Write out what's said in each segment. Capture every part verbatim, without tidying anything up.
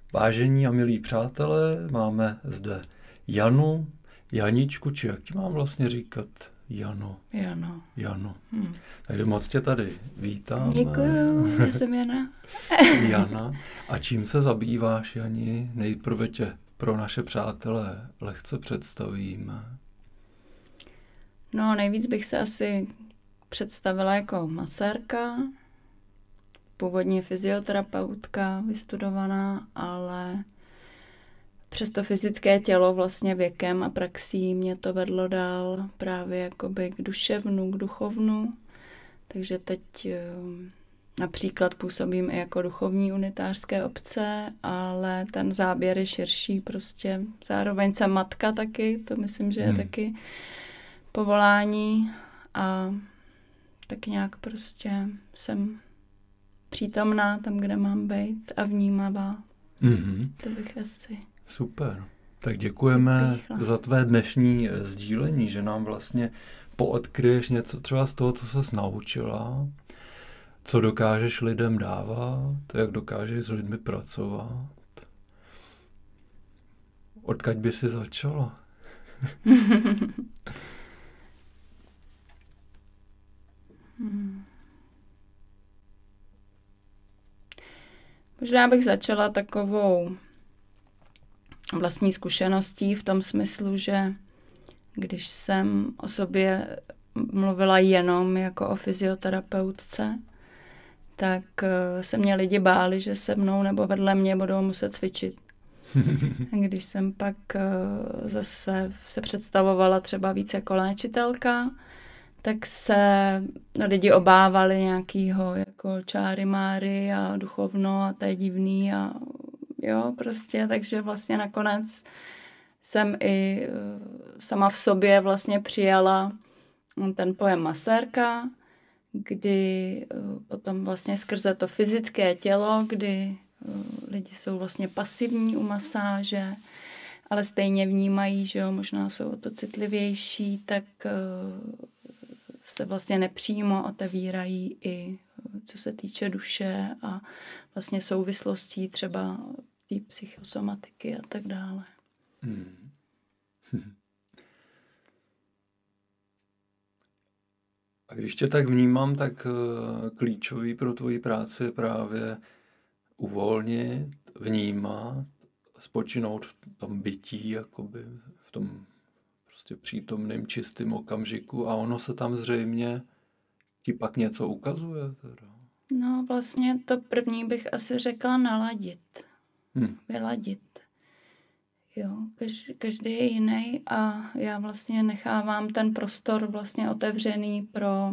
Vážení a milí přátelé, máme zde Janu, Janičku, či jak ti mám vlastně říkat? Jano. Jano. Jano. Hmm. Takže moc tě tady vítám. Děkuju, já jsem Jana. Jana. A čím se zabýváš, Jani? Nejprve tě pro naše přátelé lehce představíme. No, nejvíc bych se asi představila jako masérka, původně fyzioterapeutka vystudovaná, ale přes to fyzické tělo vlastně věkem a praxí mě to vedlo dál právě jakoby k duševnu, k duchovnu. Takže teď například působím i jako duchovní unitářské obce, ale ten záběr je širší prostě. Zároveň jsem matka taky, to myslím, že je hmm. taky povolání a tak nějak prostě jsem přítomná tam, kde mám být a vnímavá. Mm-hmm. To bych asi... Super. Tak děkujeme za tvé dnešní sdílení, že nám vlastně poodkryješ něco třeba z toho, co ses naučila, co dokážeš lidem dávat, jak dokážeš s lidmi pracovat. Odkud by si začala? hmm. Možná bych začala takovou vlastní zkušeností v tom smyslu, že když jsem o sobě mluvila jenom jako o fyzioterapeutce, tak se mě lidi báli, že se mnou nebo vedle mě budou muset cvičit. Když jsem pak zase se představovala třeba víc jako léčitelka, tak se lidi obávali nějakýho jako čáry máry a duchovno a to je divný a jo, prostě, takže vlastně nakonec jsem i sama v sobě vlastně přijala ten pojem masérka, kdy potom vlastně skrze to fyzické tělo, kdy lidi jsou vlastně pasivní u masáže, ale stejně vnímají, že jo, možná jsou o to citlivější, tak se vlastně nepřímo otevírají i co se týče duše a vlastně souvislostí třeba té psychosomatiky a tak dále. Hmm. A když tě tak vnímám, tak klíčový pro tvoji práci je právě uvolnit, vnímat, spočinout v tom bytí, jakoby v tom prostě přítomným, čistým okamžiku a ono se tam zřejmě ti pak něco ukazuje. Teda. No vlastně to první bych asi řekla naladit, hmm. vyladit. Jo, každý, každý je jiný a já vlastně nechávám ten prostor vlastně otevřený pro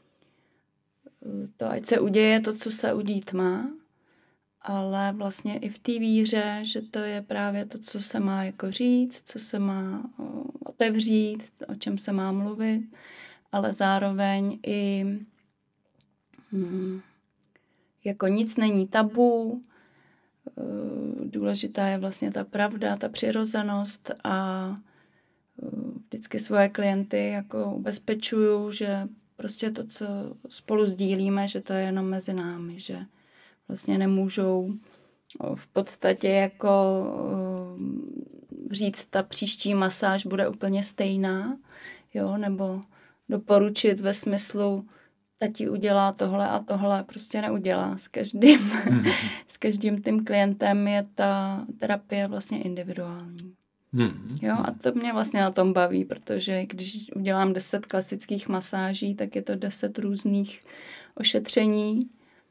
to, ať se uděje to, co se udít má, ale vlastně i v té víře, že to je právě to, co se má jako říct, co se má otevřít, o čem se má mluvit, ale zároveň i hmm, jako nic není tabu, důležitá je vlastně ta pravda, ta přirozenost a vždycky svoje klienty jako ubezpečuju, že prostě to, co spolu sdílíme, že to je jenom mezi námi, že vlastně nemůžou v podstatě jako říct, ta příští masáž bude úplně stejná, jo, nebo doporučit ve smyslu, tati udělá tohle a tohle, prostě neudělá. S každým, mm. s každým tím klientem je ta terapie vlastně individuální. Mm. Jo, a to mě vlastně na tom baví, protože když udělám deset klasických masáží, tak je to deset různých ošetření.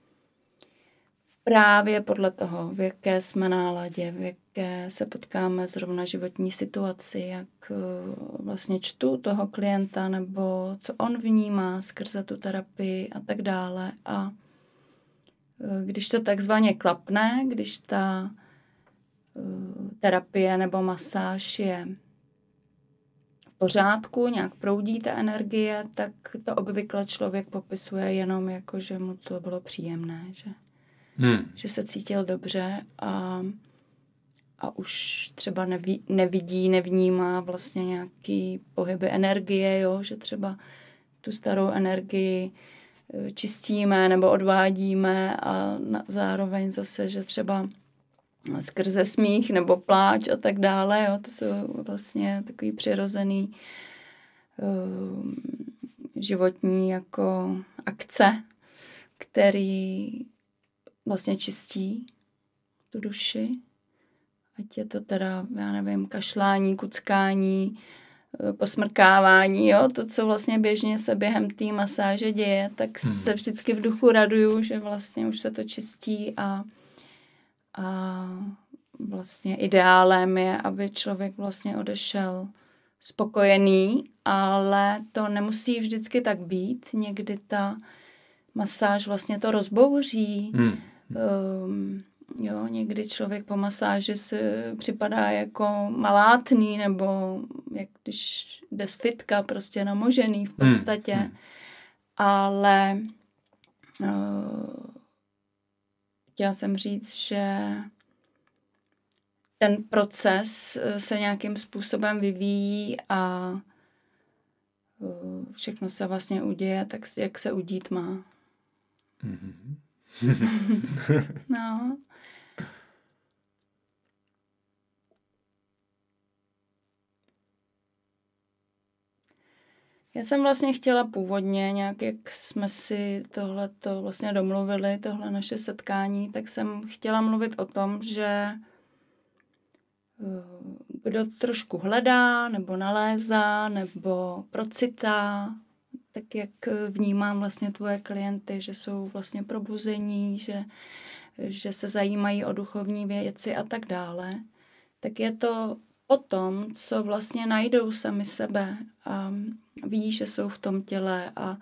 Právě podle toho, v jaké jsme náladě, v jaké se potkáme zrovna životní situaci, jak vlastně čtu toho klienta, nebo co on vnímá skrze tu terapii a tak dále. A když to takzvaně klapne, když ta terapie nebo masáž je v pořádku, nějak proudí ta energie, tak to obvykle člověk popisuje jenom jako, že mu to bylo příjemné, že Hmm. že se cítil dobře a, a už třeba neví, nevidí, nevnímá vlastně nějaký pohyby energie, jo? Že třeba tu starou energii čistíme nebo odvádíme a na, zároveň zase, že třeba skrze smích nebo pláč a tak dále. Jo. To jsou vlastně takový přirozený uh, životní jako akce, který vlastně čistí tu duši. Ať je to teda, já nevím, kašlání, kuckání, posmrkávání, jo, to, co vlastně běžně se během té masáže děje, tak hmm. se vždycky v duchu raduju, že vlastně už se to čistí a, a vlastně ideálem je, aby člověk vlastně odešel spokojený, ale to nemusí vždycky tak být. Někdy ta masáž vlastně to rozbouří. Hmm. Um, jo, někdy člověk po masáži si připadá jako malátný, nebo jak když jde z fitka, prostě namožený v podstatě. Hmm. Ale uh, chtěla jsem říct, že ten proces se nějakým způsobem vyvíjí a uh, všechno se vlastně uděje tak, jak se udít má. Mm-hmm. No. Já jsem vlastně chtěla původně, nějak jak jsme si tohleto vlastně domluvili, tohle naše setkání, tak jsem chtěla mluvit o tom, že kdo trošku hledá, nebo nalézá, nebo procitá, tak jak vnímám vlastně tvoje klienty, že jsou vlastně probuzení, že, že se zajímají o duchovní věci a tak dále, tak je to o tom, co vlastně najdou sami sebe a ví, že jsou v tom těle a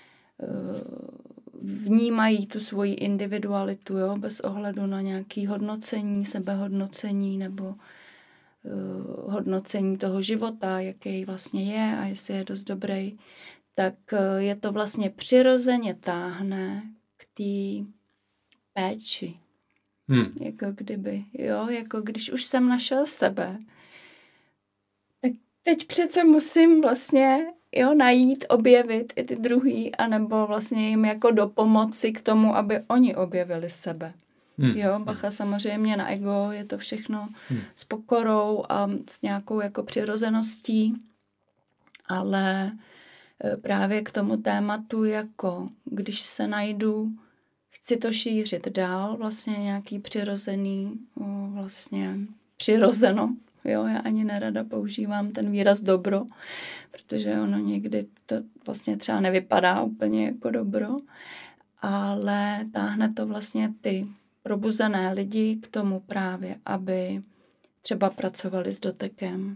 vnímají tu svoji individualitu, jo, bez ohledu na nějaké hodnocení, sebehodnocení nebo uh, hodnocení toho života, jaký vlastně je a jestli je dost dobrý, tak uh, je to vlastně přirozeně táhne k té péči. Hmm. Jako kdyby, jo, jako když už jsem našel sebe, tak teď přece musím vlastně jo, najít, objevit i ty druhý, anebo vlastně jim jako dopomoci k tomu, aby oni objevili sebe. Hmm. Jo, bacha samozřejmě na ego, je to všechno hmm. s pokorou a s nějakou jako přirozeností, ale právě k tomu tématu, jako když se najdu, chci to šířit dál, vlastně nějaký přirozený, vlastně přirozeno, jo, já ani nerada používám ten výraz dobro, protože ono někdy to vlastně třeba nevypadá úplně jako dobro, ale táhne to vlastně ty probuzené lidi k tomu právě, aby třeba pracovali s dotekem,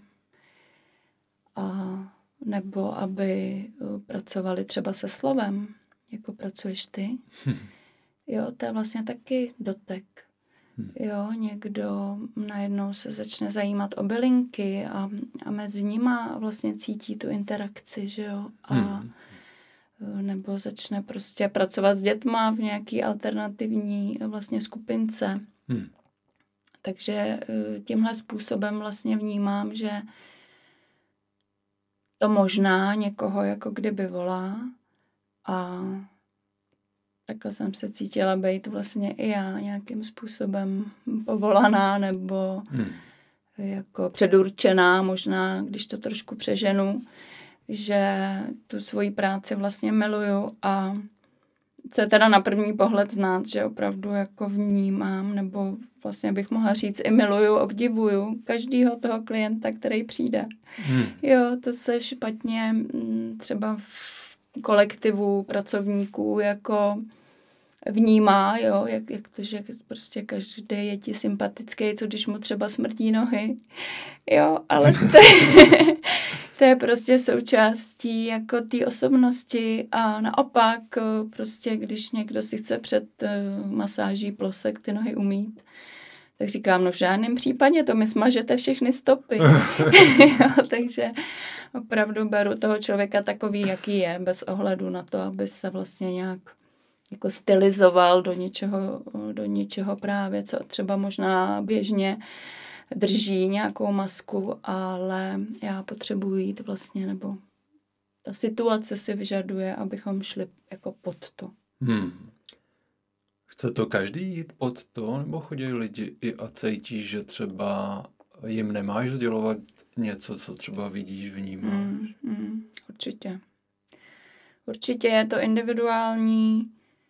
a nebo aby pracovali třeba se slovem, jako pracuješ ty. Jo, to je vlastně taky dotek. Jo, někdo najednou se začne zajímat o bylinky a, a mezi nima vlastně cítí tu interakci, že jo, a hmm. nebo začne prostě pracovat s dětma v nějaký alternativní vlastně skupince. Hmm. Takže tímhle způsobem vlastně vnímám, že to možná někoho jako kdyby volá a takhle jsem se cítila být vlastně i já nějakým způsobem povolaná nebo hmm. jako předurčená, možná, když to trošku přeženu, že tu svoji práci vlastně miluju a co je teda na první pohled znát, že opravdu jako vnímám, nebo vlastně bych mohla říct i miluju, obdivuju každýho toho klienta, který přijde. Hmm. Jo, to se špatně třeba v kolektivu pracovníků jako vnímá, jo, jak, jak to, že prostě každý je ti sympatický, co když mu třeba smrdí nohy, jo, ale to je, to je prostě součástí jako té osobnosti a naopak prostě, když někdo si chce před masáží plosek ty nohy umýt, tak říkám, no v žádném případě, to mi smažete všechny stopy. Jo, takže opravdu beru toho člověka takový, jaký je, bez ohledu na to, aby se vlastně nějak jako stylizoval do něčeho, do něčeho právě, co třeba možná běžně drží nějakou masku, ale já potřebuji jít vlastně, nebo ta situace si vyžaduje, abychom šli jako pod to. Hmm. Chce to každý jít pod to, nebo chodí lidi i a cítí, že třeba jim nemáš sdělovat něco, co třeba vidíš, vnímáš? Mm, mm, určitě. Určitě je to individuální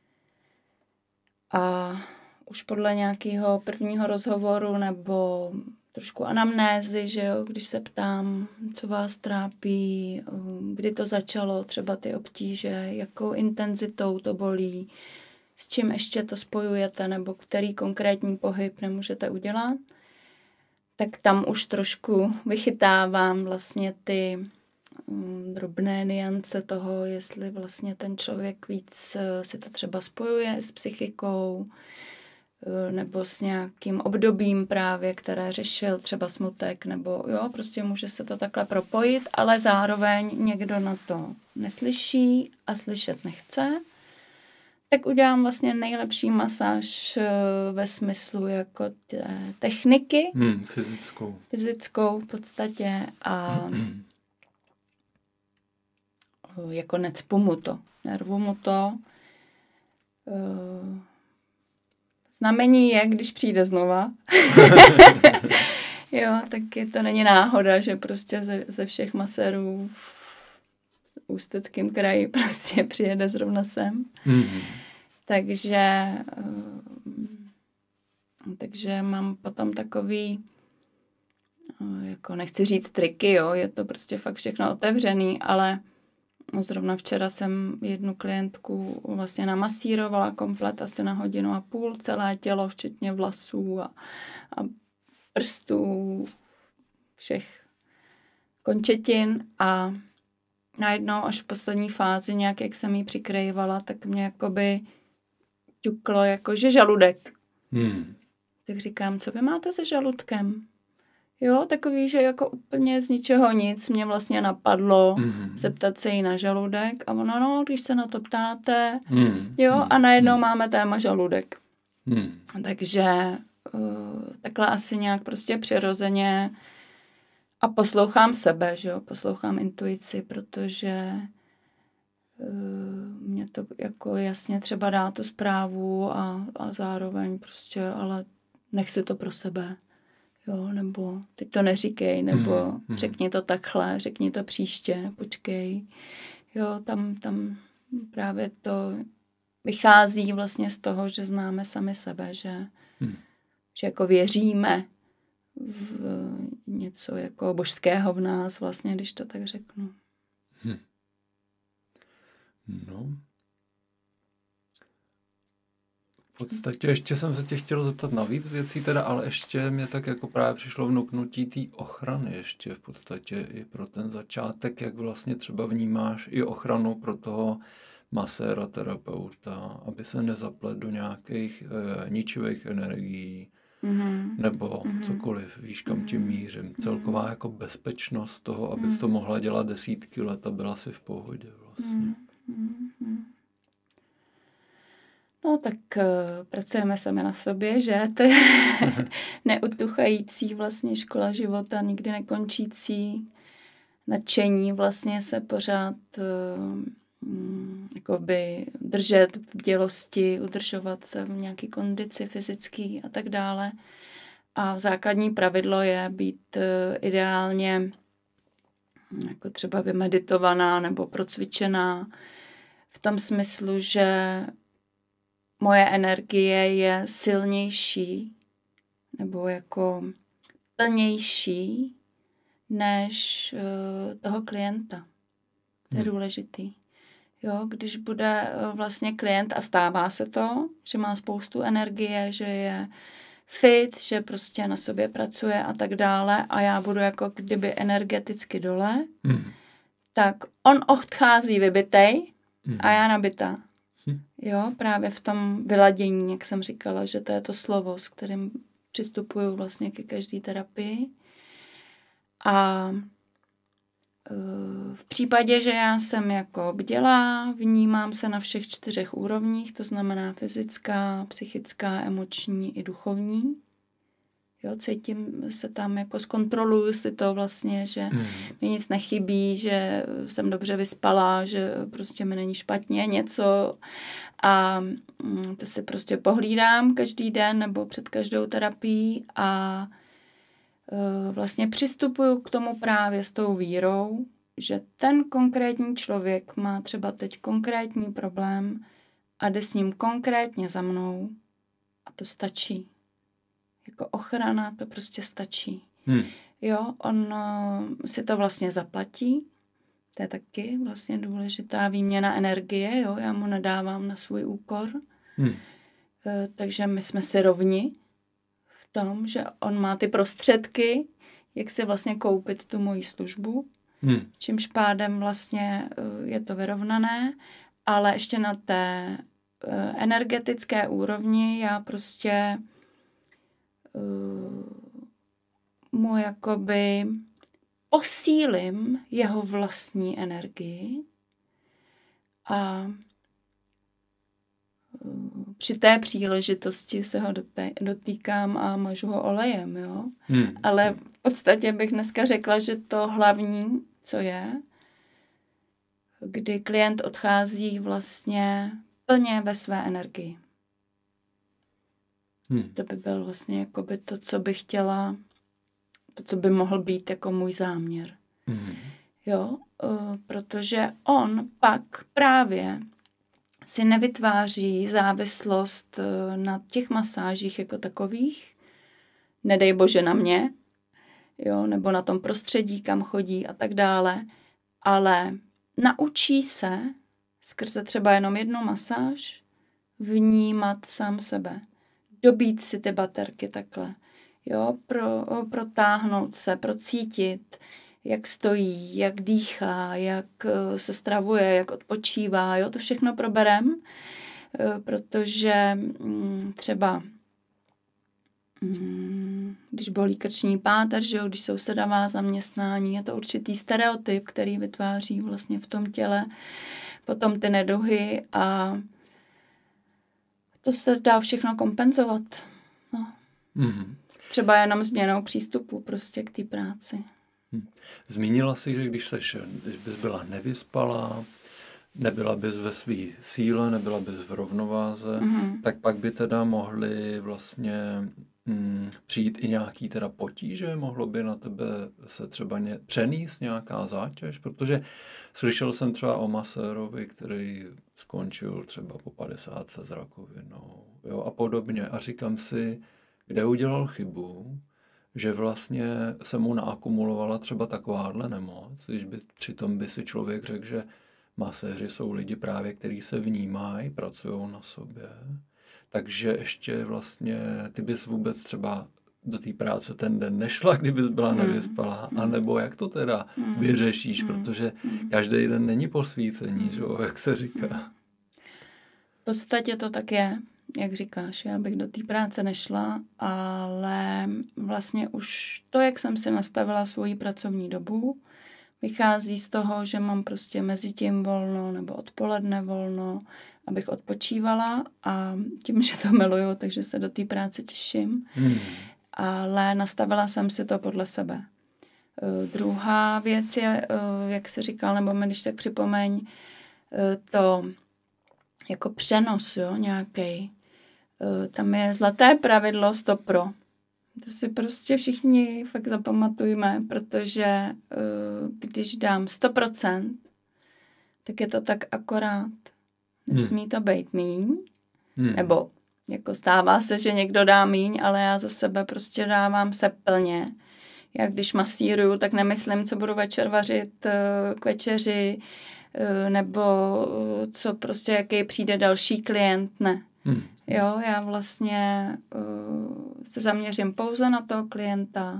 a už podle nějakého prvního rozhovoru nebo trošku anamnézy, že jo, když se ptám, co vás trápí, kdy to začalo, třeba ty obtíže, jakou intenzitou to bolí, s čím ještě to spojujete, nebo který konkrétní pohyb nemůžete udělat, tak tam už trošku vychytávám vlastně ty um, drobné niance toho, jestli vlastně ten člověk víc si to třeba spojuje s psychikou, nebo s nějakým obdobím právě, které řešil třeba smutek, nebo jo, prostě může se to takhle propojit, ale zároveň někdo na to neslyší a slyšet nechce, tak udělám vlastně nejlepší masáž ve smyslu jako té techniky. Hmm, fyzickou. Fyzickou v podstatě a jako necpu mu to, nervu mu to. Znamení je, když přijde znova. Jo, tak je to není náhoda, že prostě ze, ze všech masérů v Ústeckém kraji prostě přijede zrovna sem. Mm-hmm. Takže takže mám potom takový, jako nechci říct triky, jo, je to prostě fakt všechno otevřený, ale zrovna včera jsem jednu klientku vlastně namasírovala komplet asi na hodinu a půl, celé tělo, včetně vlasů a, a prstů, všech končetin a najednou až v poslední fázi, nějak jak jsem jí přikrývala, tak mě jakoby ťuklo jakože žaludek. Hmm. Tak říkám, co vy máte se žaludkem? Jo, takový, že jako úplně z ničeho nic mě vlastně napadlo mm-hmm. zeptat se jí na žaludek a ona, no, když se na to ptáte, mm-hmm. jo, a najednou mm-hmm. máme téma žaludek. Mm-hmm. Takže uh, takhle asi nějak prostě přirozeně a poslouchám sebe, že jo, poslouchám intuici, protože uh, mě to jako jasně třeba dá tu zprávu a, a zároveň prostě, ale nech si to pro sebe. Jo, nebo teď to neříkej, nebo mm-hmm. řekni to takhle, řekni to příště, počkej. Jo, tam, tam právě to vychází vlastně z toho, že známe sami sebe, že, mm. že jako věříme v něco jako božského v nás vlastně, když to tak řeknu. Hm. No. V podstatě ještě jsem se tě chtěl zeptat na víc věcí, teda, ale ještě mě tak jako právě přišlo vnuknutí té ochrany ještě v podstatě i pro ten začátek, jak vlastně třeba vnímáš i ochranu pro toho maséra, terapeuta, aby se nezaplet do nějakých e, ničivých energií mm-hmm. nebo mm-hmm. cokoliv, víš, kam tím mířím. Celková jako bezpečnost toho, abys mm-hmm. to mohla dělat desítky let a byla si v pohodě vlastně. Mm-hmm. No tak uh, pracujeme sami na sobě, že? To je neutuchající vlastně škola života, nikdy nekončící nadšení vlastně se pořád uh, jakoby držet v bdělosti, udržovat se v nějaké kondici fyzický a tak dále. A základní pravidlo je být uh, ideálně jako třeba vymeditovaná nebo procvičená v tom smyslu, že moje energie je silnější nebo jako plnější než uh, toho klienta. To je hmm. důležitý. Jo, když bude uh, vlastně klient a stává se to, že má spoustu energie, že je fit, že prostě na sobě pracuje a tak dále a já budu jako kdyby energeticky dole, hmm. tak on odchází vybitej hmm. a já nabitá. Jo, právě v tom vyladění, jak jsem říkala, že to je to slovo, s kterým přistupuju vlastně ke každé terapii. A v případě, že já jsem jako bdělá, vnímám se na všech čtyřech úrovních, to znamená fyzická, psychická, emoční i duchovní, Jo, cítím se tam, jako zkontroluju si to vlastně, že Hmm. mi nic nechybí, že jsem dobře vyspala, že prostě mi není špatně něco a mm, to si prostě pohlídám každý den nebo před každou terapií a uh, vlastně přistupuju k tomu právě s tou vírou, že ten konkrétní člověk má třeba teď konkrétní problém a jde s ním konkrétně za mnou a to stačí. Jako ochrana to prostě stačí. Hmm. Jo, on uh, si to vlastně zaplatí, to je taky vlastně důležitá výměna energie, jo, já mu nedávám na svůj úkor, Hmm. uh, takže my jsme si rovni v tom, že on má ty prostředky, jak si vlastně koupit tu moji službu, Hmm. čímž pádem vlastně uh, je to vyrovnané, ale ještě na té uh, energetické úrovni já prostě mu jakoby posílím jeho vlastní energii a při té příležitosti se ho dotýkám a mažu ho olejem, jo. Hmm. Ale v podstatě bych dneska řekla, že to hlavní, co je, kdy klient odchází vlastně plně ve své energii. Hmm. To by byl vlastně jakoby to, co bych chtěla, to, co by mohl být jako můj záměr. Hmm. Jo, uh, protože on pak právě si nevytváří závislost uh, na těch masážích jako takových, nedej bože na mě, jo, nebo na tom prostředí, kam chodí a tak dále, ale naučí se skrze třeba jenom jednu masáž vnímat sám sebe. Dobít si ty baterky takhle, jo, pro, protáhnout se, procítit, jak stojí, jak dýchá, jak se stravuje, jak odpočívá, jo, to všechno proberem, protože třeba když bolí krční páteř, že jo, když jsou sedavá zaměstnání, je to určitý stereotyp, který vytváří vlastně v tom těle potom ty neduhy a to se dá všechno kompenzovat. No. Mm-hmm. Třeba jenom změnou přístupu prostě k té práci. Zmínila jsi, že když, seš, když bys byla nevyspalá, nebyla bys ve své síle, nebyla bys v rovnováze, mm-hmm. tak pak by teda mohly vlastně mm, přijít i nějaký teda potíže, mohlo by na tebe se třeba ně, přenést nějaká zátěž, protože slyšel jsem třeba o masérovi, který skončil třeba po padesátce s rakovinou, jo, a podobně. A říkám si, kde udělal chybu, že vlastně se mu naakumulovala třeba takováhle nemoc, když by přitom by si člověk řekl, že maséři jsou lidi právě, kteří se vnímají, pracují na sobě, takže ještě vlastně ty bys vůbec třeba do té práce ten den nešla, kdybys byla mm. nevyspalá, mm. anebo jak to teda mm. vyřešíš, mm. protože každý den není posvícení, mm. že, jak se říká. V podstatě to tak je, jak říkáš, já bych do té práce nešla, ale vlastně už to, jak jsem si nastavila svoji pracovní dobu, vychází z toho, že mám prostě mezi tím volno nebo odpoledne volno, abych odpočívala a tím, že to miluju, takže se do té práce těším. Hmm. Ale nastavila jsem si to podle sebe. Uh, druhá věc je, uh, jak jsi říkal, nebo mi když tak připomeň, uh, to jako přenos, jo, nějakej. Uh, tam je zlaté pravidlo sto pro. To si prostě všichni fakt zapamatujme, protože uh, když dám sto procent, tak je to tak akorát. Nesmí hmm. to být míň, hmm. nebo jako stává se, že někdo dá míň, ale já za sebe prostě dávám se plně. Já když masíruju, tak nemyslím, co budu večer vařit uh, k večeři, uh, nebo uh, co prostě, jaký přijde další klient, ne. Hmm. Jo, já vlastně uh, se zaměřím pouze na toho klienta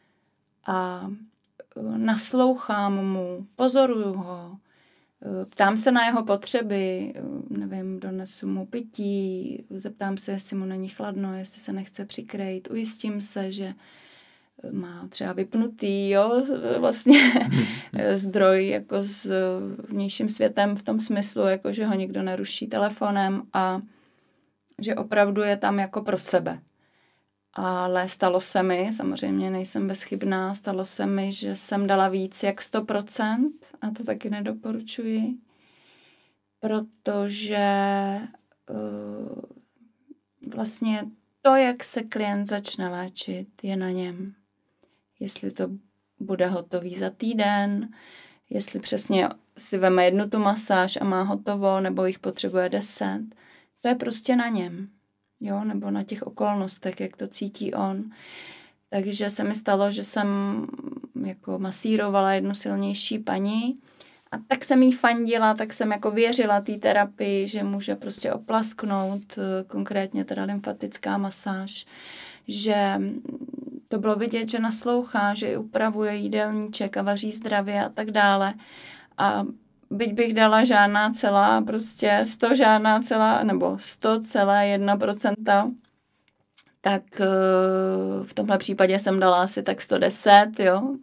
a uh, naslouchám mu, pozoruju ho, uh, ptám se na jeho potřeby, uh, nevím, donesu mu pití, zeptám se, jestli mu není chladno, jestli se nechce přikrejt, ujistím se, že má třeba vypnutý, jo, vlastně zdroj jako s vnějším světem v tom smyslu, jako že ho nikdo neruší telefonem a že opravdu je tam jako pro sebe. Ale stalo se mi, samozřejmě nejsem bezchybná, stalo se mi, že jsem dala víc jak sto procent a to taky nedoporučuji, protože uh, vlastně to, jak se klient začne léčit, je na něm. Jestli to bude hotový za týden, jestli přesně si veme jednu tu masáž a má hotovo, nebo jich potřebuje deset, to je prostě na něm. Jo, nebo na těch okolnostech, jak to cítí on. Takže se mi stalo, že jsem jako masírovala jednu silnější paní a tak jsem jí fandila, tak jsem jako věřila té terapii, že může prostě oplasknout, konkrétně teda lymfatická masáž, že to bylo vidět, že naslouchá, že ji upravuje jídelníček a vaří zdravě a tak dále. A byť bych dala žádná celá, prostě sto žádná celá, nebo sto celá jedna procenta, tak v tomhle případě jsem dala asi tak sto deset, jo.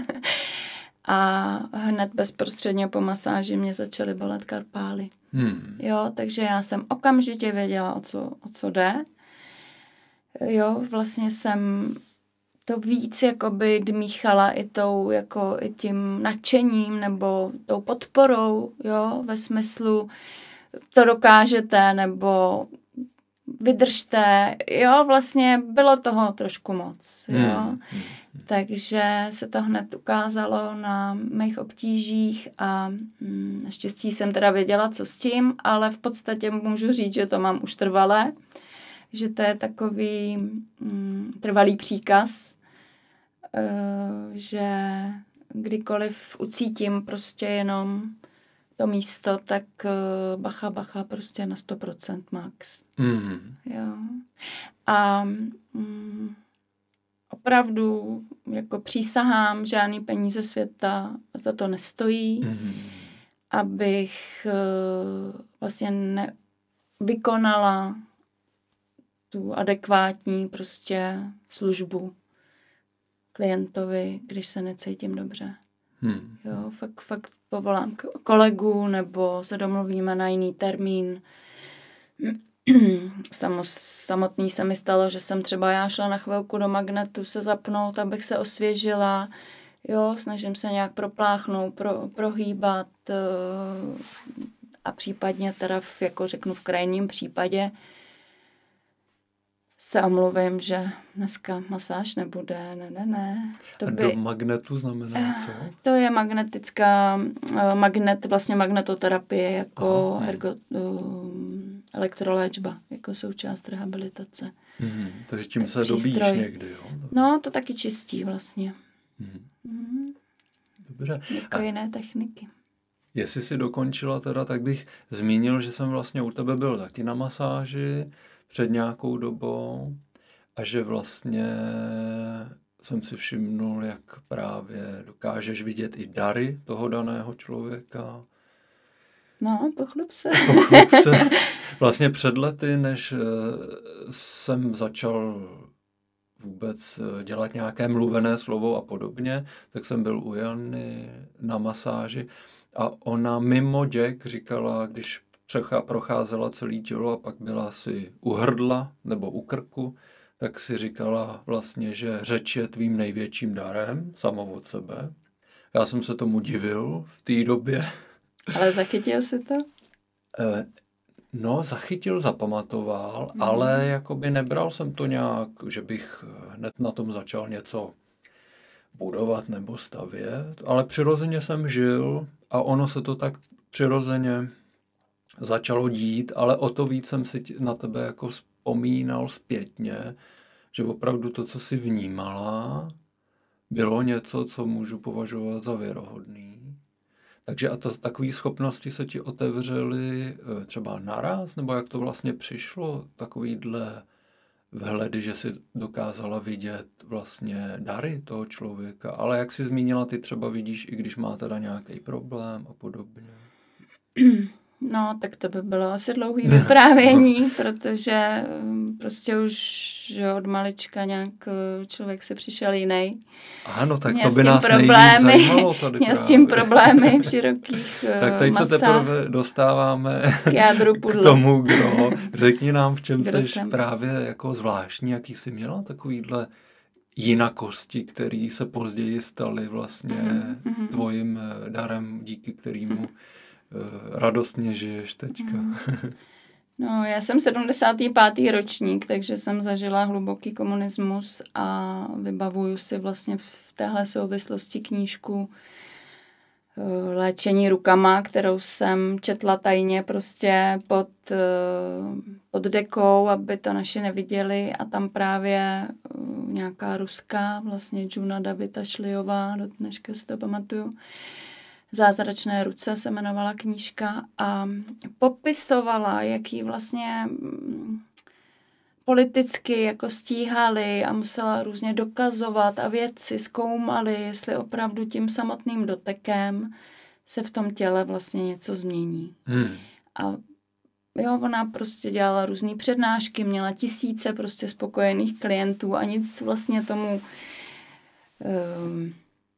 A hned bezprostředně po masáži mě začaly bolet karpály. Hmm. Jo, takže já jsem okamžitě věděla, o co, o co jde. Jo, vlastně jsem to víc jakoby dmíchala i tou, jako i tím nadšením nebo tou podporou, jo, ve smyslu to dokážete nebo vydržte, jo, vlastně bylo toho trošku moc, jo. Hmm. Takže se to hned ukázalo na mých obtížích a hm, naštěstí jsem teda věděla, co s tím, ale v podstatě můžu říct, že to mám už trvalé, že to je takový hm, trvalý příkaz, že kdykoliv ucítím prostě jenom to místo, tak bacha, bacha, prostě na sto procent max. Mm-hmm. Jo. A mm, opravdu jako přísahám, žádný peníze světa za to nestojí, mm-hmm. abych uh, vlastně ne, vykonala tu adekvátní prostě službu klientovi, když se necítím dobře. Hmm. Jo, fakt, fakt povolám kolegu nebo se domluvíme na jiný termín. Samotný se mi stalo, že jsem třeba já šla na chvilku do magnetu se zapnout, abych se osvěžila. Jo, snažím se nějak propláchnout, pro, prohýbat a případně teda, v, jako řeknu v krajním případě, se omluvím, že dneska masáž nebude, ne, ne, ne. To a by... do magnetu znamená co? To je magnetická, magnet, vlastně magnetoterapie jako Aha, ergo, um, elektroléčba, jako součást rehabilitace. Mm-hmm. Takže tím se dobíš někdy, jo? No, to taky čistí vlastně. Mm-hmm. Mm-hmm. Dobře. Jako a... jiné techniky. Jestli jsi dokončila teda, tak bych zmínil, že jsem vlastně u tebe byl taky na masáži před nějakou dobou a že vlastně jsem si všimnul, jak právě dokážeš vidět i dary toho daného člověka. No, pochlup se. Pochlup se. Vlastně před lety, než jsem začal vůbec dělat nějaké mluvené slovo a podobně, tak jsem byl u Jany na masáži a ona mimo děk říkala, když procházela celé tělo a pak byla si u hrdla nebo u krku, tak si říkala vlastně, že řeč je tvým největším darem, samo od sebe. Já jsem se tomu divil v té době. Ale zachytil si to? No, zachytil, zapamatoval, mm. ale jakoby nebral jsem to nějak, že bych hned na tom začal něco budovat nebo stavět, ale přirozeně jsem žil a ono se to tak přirozeně začalo dít, ale o to víc jsem si na tebe jako vzpomínal zpětně, že opravdu to, co jsi vnímala, bylo něco, co můžu považovat za věrohodný. Takže a to, takové schopnosti se ti otevřely třeba naraz, nebo jak to vlastně přišlo, takovýhle vhledy, že si dokázala vidět vlastně dary toho člověka, ale jak jsi zmínila, ty třeba vidíš, i když má teda nějaký problém a podobně. No, tak to by bylo asi dlouhý vyprávění, protože prostě už že od malička nějak člověk se přišel jiný. Ano, tak měl to by nás problémy, nejvíc zajímalo tady Měl s tím problémy v širokých tak teď masách, se teprve dostáváme k jádru pudla. K tomu, kdo. Řekni nám, v čem Kdo jsi jsem? právě jako zvláštní, jaký jsi měla takovýhle jinakosti, který se později staly vlastně mm-hmm. tvojím darem, díky kterému mm-hmm. radostně žiješ teďka. Mm-hmm. No, já jsem sedmdesátý pátý ročník, takže jsem zažila hluboký komunismus a vybavuju si vlastně v téhle souvislosti knížku Léčení rukama, kterou jsem četla tajně prostě pod, pod dekou, aby to naši neviděli, a tam právě nějaká ruská, vlastně Juna Davitašlijová, do dneška si to pamatuju, Zázračné ruce se jmenovala knížka, a popisovala, jaký vlastně politicky jako stíhali a musela různě dokazovat a vědci zkoumali, jestli opravdu tím samotným dotekem se v tom těle vlastně něco změní. Hmm. A jo, ona prostě dělala různý přednášky, měla tisíce prostě spokojených klientů a nic vlastně tomu um,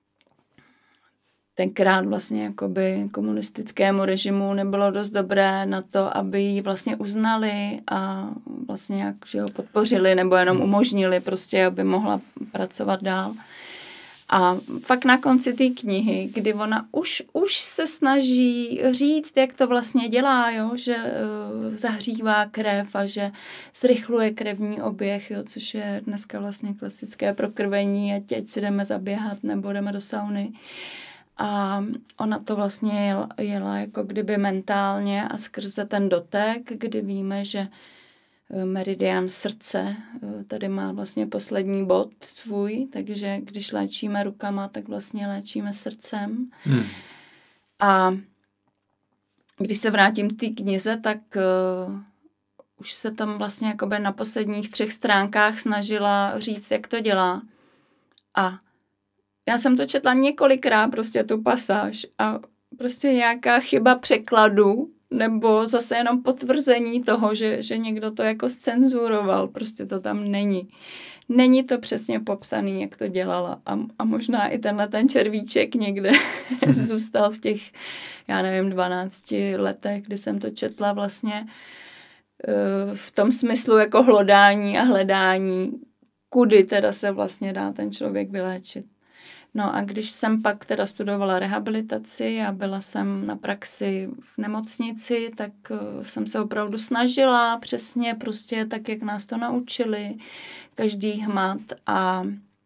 tenkrát vlastně jakoby komunistickému režimu nebylo dost dobré na to, aby ji vlastně uznali a vlastně jak, že ho podpořili nebo jenom umožnili prostě, aby mohla pracovat dál. A fakt na konci té knihy, kdy ona už, už se snaží říct, jak to vlastně dělá, jo? Že uh, zahřívá krev a že zrychluje krevní oběh, jo? Což je dneska vlastně klasické prokrvení, ať, ať si jdeme zaběhat nebo jdeme do sauny. A ona to vlastně jela, jela jako kdyby mentálně a skrze ten dotek, kdy víme, že meridian srdce tady má vlastně poslední bod svůj, takže když léčíme rukama, tak vlastně léčíme srdcem. Hmm. A když se vrátím k té knize, tak uh, už se tam vlastně jakoby na posledních třech stránkách snažila říct, jak to dělá. A já jsem to četla několikrát, prostě tu pasáž, a prostě nějaká chyba překladu nebo zase jenom potvrzení toho, že, že někdo to jako scenzuroval, prostě to tam není. Není to přesně popsaný, jak to dělala, a, a možná i tenhle ten červíček někde zůstal v těch, já nevím, dvanácti letech, kdy jsem to četla vlastně v tom smyslu jako hlodání a hledání, kudy teda se vlastně dá ten člověk vyléčit. No a když jsem pak teda studovala rehabilitaci a byla jsem na praxi v nemocnici, tak jsem se opravdu snažila přesně prostě tak, jak nás to naučili, každý hmat a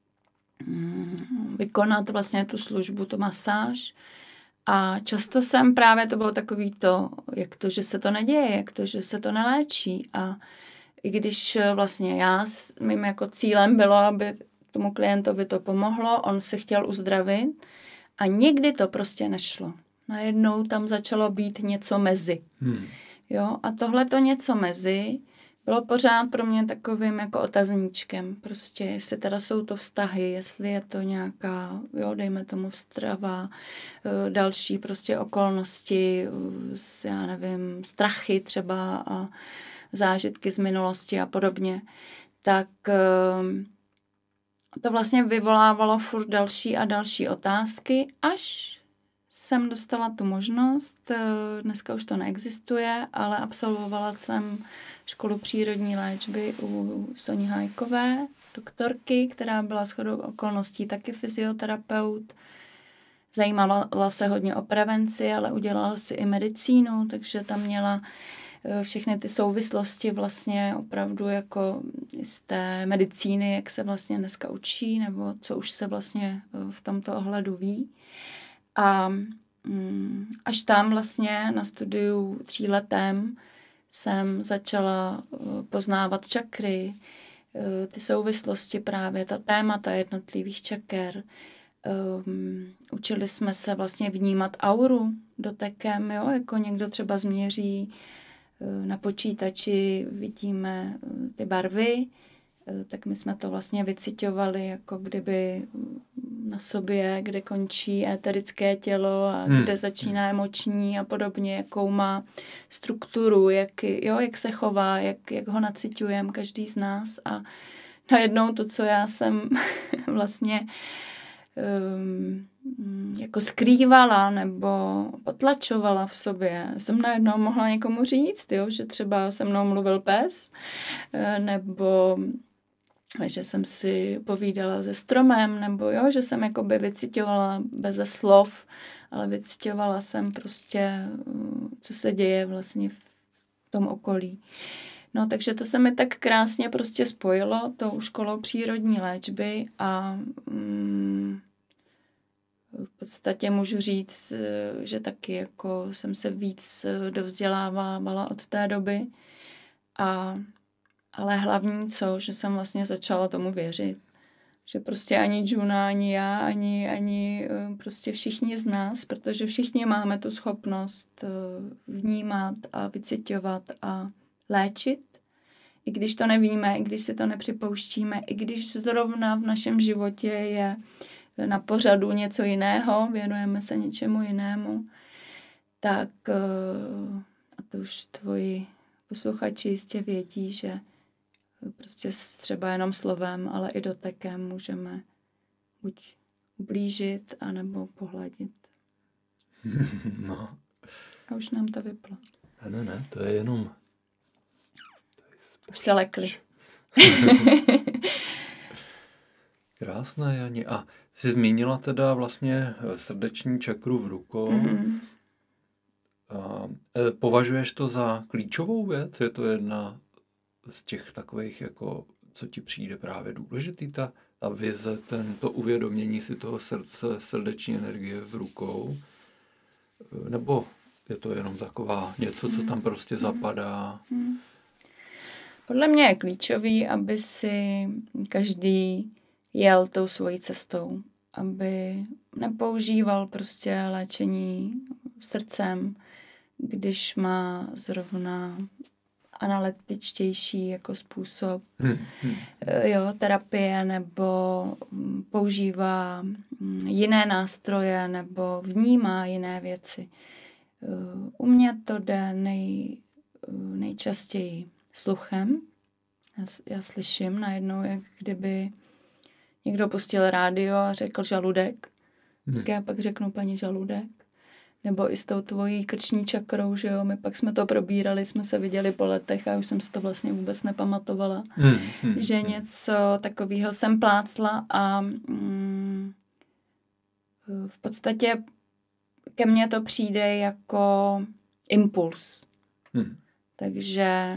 vykonat vlastně tu službu, tu masáž. A často jsem právě, to bylo takový to, jak to, že se to neděje, jak to, že se to neléčí. A i když vlastně já, mým jako cílem bylo, aby tomu klientovi to pomohlo, on se chtěl uzdravit a nikdy to prostě nešlo. Najednou tam začalo být něco mezi. Hmm. Jo, a tohle to něco mezi bylo pořád pro mě takovým jako otazníčkem. Prostě, jestli teda jsou to vztahy, jestli je to nějaká, jo, dejme tomu strava, další prostě okolnosti, já nevím, strachy třeba a zážitky z minulosti a podobně. Tak to vlastně vyvolávalo furt další a další otázky, až jsem dostala tu možnost, dneska už to neexistuje, ale absolvovala jsem školu přírodní léčby u Soni Hájkové, doktorky, která byla shodou okolností taky fyzioterapeut. Zajímala se hodně o prevenci, ale udělala si i medicínu, takže tam měla všechny ty souvislosti vlastně opravdu jako z té medicíny, jak se vlastně dneska učí, nebo co už se vlastně v tomto ohledu ví. A až tam vlastně na studiu tříletém jsem začala poznávat čakry, ty souvislosti právě, ta témata jednotlivých čaker. Um, učili jsme se vlastně vnímat auru dotekem, jo, jako někdo třeba změří na počítači, vidíme ty barvy, tak my jsme to vlastně vyciťovali, jako kdyby na sobě, kde končí éterické tělo a Hmm. kde začíná emoční a podobně, jakou má strukturu, jak, jo, jak se chová, jak, jak ho naciťujeme každý z nás. A najednou to, co já jsem vlastně um, jako skrývala nebo potlačovala v sobě, jsem najednou mohla někomu říct, jo, že třeba se mnou mluvil pes, nebo že jsem si povídala se stromem, nebo jo, že jsem jakoby vycitovala beze slov, ale vycitovala jsem prostě, co se děje vlastně v tom okolí. No, takže to se mi tak krásně prostě spojilo tou školou přírodní léčby a mm, v podstatě můžu říct, že taky jako jsem se víc dovzdělávala od té doby. A, ale hlavní co, že jsem vlastně začala tomu věřit. Že prostě ani Juna, ani já, ani, ani prostě všichni z nás, protože všichni máme tu schopnost vnímat a vyciťovat a léčit. I když to nevíme, i když si to nepřipouštíme, i když zrovna v našem životě je na pořadu něco jiného, věnujeme se něčemu jinému, tak a to už tvoji posluchači jistě vědí, že prostě třeba jenom slovem, ale i dotekem můžeme buď ublížit, anebo pohladit. No. A už nám to vyplo. Ne, ne, ne, to je jenom... Už se lekli. Krásné, Jani. A jsi zmínila teda vlastně srdeční čakru v rukou. Mm-hmm. A, e, považuješ to za klíčovou věc? Je to jedna z těch takových, jako, co ti přijde právě důležitý, ta, ta vize, ten, to uvědomění si toho srdce, srdeční energie v rukou? Nebo je to jenom taková něco, co tam prostě zapadá? Mm-hmm. Podle mě je klíčový, aby si každý jel tou svojí cestou, aby nepoužíval prostě léčení srdcem, když má zrovna analytičtější jako způsob hmm, hmm. jo, terapie, nebo používá jiné nástroje, nebo vnímá jiné věci. U mě to jde nej, nejčastěji sluchem. Já, já slyším najednou, jak kdyby někdo pustil rádio a řekl žaludek. Hmm. Tak já pak řeknu paní žaludek. Nebo i s tou tvojí krční čakrou, že jo, my pak jsme to probírali, jsme se viděli po letech a už jsem si to vlastně vůbec nepamatovala. Hmm. Hmm. Že něco takového jsem plácla a mm, v podstatě ke mně to přijde jako impuls. Hmm. Takže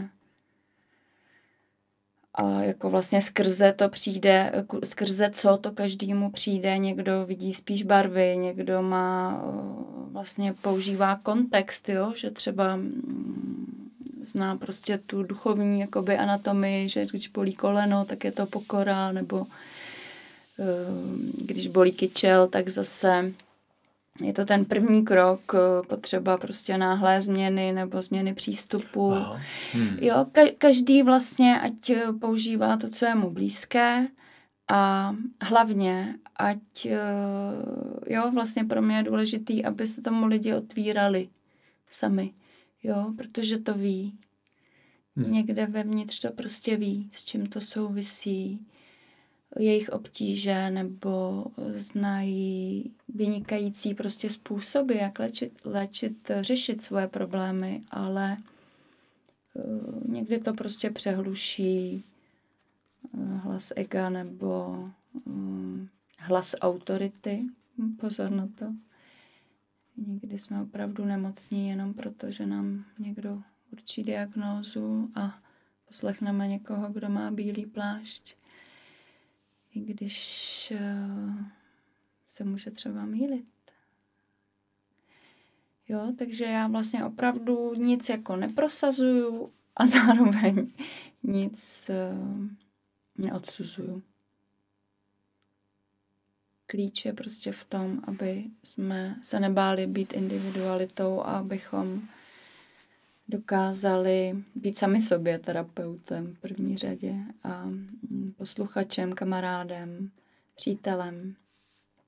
a jako vlastně skrze to přijde, skrze co to každému přijde, někdo vidí spíš barvy, někdo má vlastně používá kontext, jo, že třeba zná prostě tu duchovní jakoby anatomii, že když bolí koleno, tak je to pokora, nebo když bolí kyčel, tak zase je to ten první krok, potřeba prostě náhlé změny nebo změny přístupu. Hmm. Jo, ka- každý vlastně, ať používá to, co je mu blízké a hlavně, ať, jo, vlastně pro mě je důležitý, aby se tomu lidi otvírali sami, jo, protože to ví. Hmm. Někde vevnitř to prostě ví, s čím to souvisí, jejich obtíže, nebo znají vynikající prostě způsoby, jak léčit, léčit, řešit svoje problémy, ale uh, někdy to prostě přehluší uh, hlas ega nebo um, hlas autority. Pozor na to. Někdy jsme opravdu nemocní jenom proto, že nám někdo určí diagnózu a poslechneme někoho, kdo má bílý plášť. I když uh, se může třeba mýlit. Jo, takže já vlastně opravdu nic jako neprosazuju a zároveň nic uh, neodsuzuju. Klíč je prostě v tom, aby jsme se nebáli být individualitou a abychom dokázali být sami sobě terapeutem v první řadě a posluchačem, kamarádem, přítelem.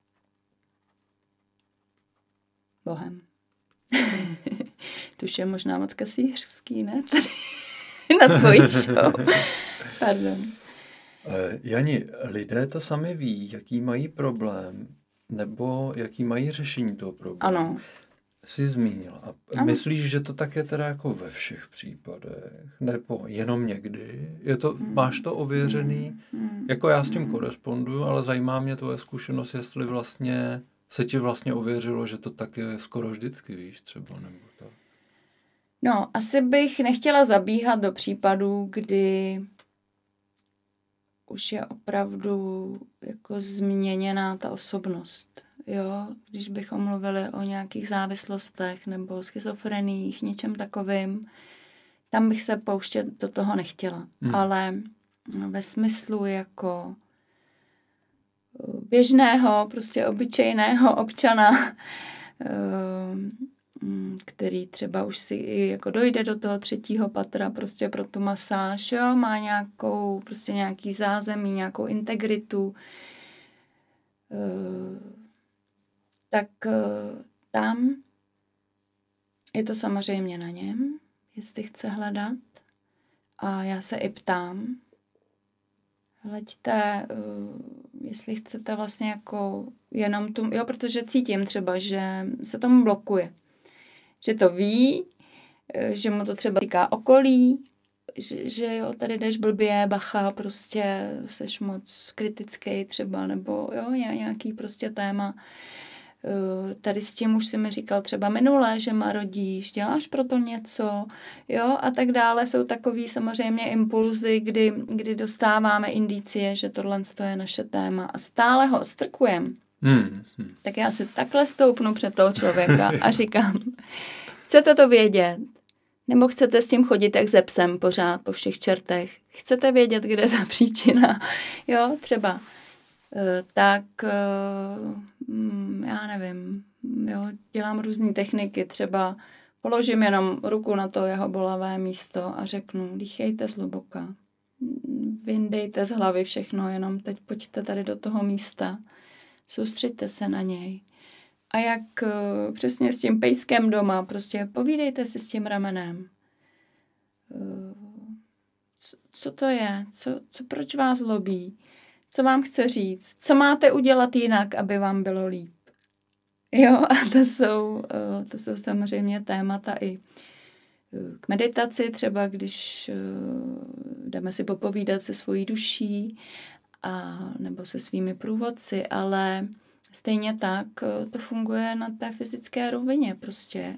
Bohem. Tuž je možná moc kasířský, ne? Na tvojí show. Pardon. Jani, lidé to sami ví, jaký mají problém, nebo jaký mají řešení toho problému. Ano. Jsi zmínila. A ano. Myslíš, že to tak je teda jako ve všech případech? Nebo jenom někdy? Je to, hmm. Máš to ověřený? Hmm. Jako já s tím hmm. koresponduju, ale zajímá mě tvoje zkušenost, jestli vlastně se ti vlastně ověřilo, že to tak je skoro vždycky, víš, třeba, nebo tak. No, asi bych nechtěla zabíhat do případů, kdy už je opravdu jako změněná ta osobnost. Jo, když bychom mluvili o nějakých závislostech nebo schizofreních, něčem takovým, tam bych se pouštět do toho nechtěla. Hmm. Ale ve smyslu jako běžného, prostě obyčejného občana, který třeba už si jako dojde do toho třetího patra prostě pro tu masáž, jo, má nějakou, prostě nějaký zázemí, nějakou integritu, tak tam je to samozřejmě na něm, jestli chce hledat. A já se i ptám, hleďte, jestli chcete vlastně jako jenom tu, jo, protože cítím třeba, že se tomu blokuje. Že to ví, že mu to třeba říká okolí, že, že jo, tady jdeš blbě, bacha, prostě seš moc kritický třeba, nebo jo, nějaký prostě téma. Tady s tím už si mi říkal třeba minule, že marodíš, děláš proto něco, jo, a tak dále. Jsou takový samozřejmě impulzy, kdy, kdy dostáváme indicie, že tohle je naše téma a stále ho odstrkujeme. Hmm. Tak já si takhle stoupnu před toho člověka a říkám, chcete to vědět? Nebo chcete s tím chodit jak ze psem pořád po všech čertech? Chcete vědět, kde je ta příčina? Jo, třeba. Tak já nevím, jo, dělám různé techniky, třeba položím jenom ruku na to jeho bolavé místo a řeknu, dýchejte zhluboka, vyndejte z hlavy všechno, jenom teď pojďte tady do toho místa, soustřeďte se na něj. A jak přesně s tím pejskem doma, prostě povídejte si s tím ramenem. Co, co to je? Co, co, proč vás zlobí? Co vám chce říct? Co máte udělat jinak, aby vám bylo líp? Jo, a to jsou, to jsou samozřejmě témata i k meditaci, třeba když jdeme si popovídat se svojí duší a, nebo se svými průvodci, ale stejně tak to funguje na té fyzické rovině. Prostě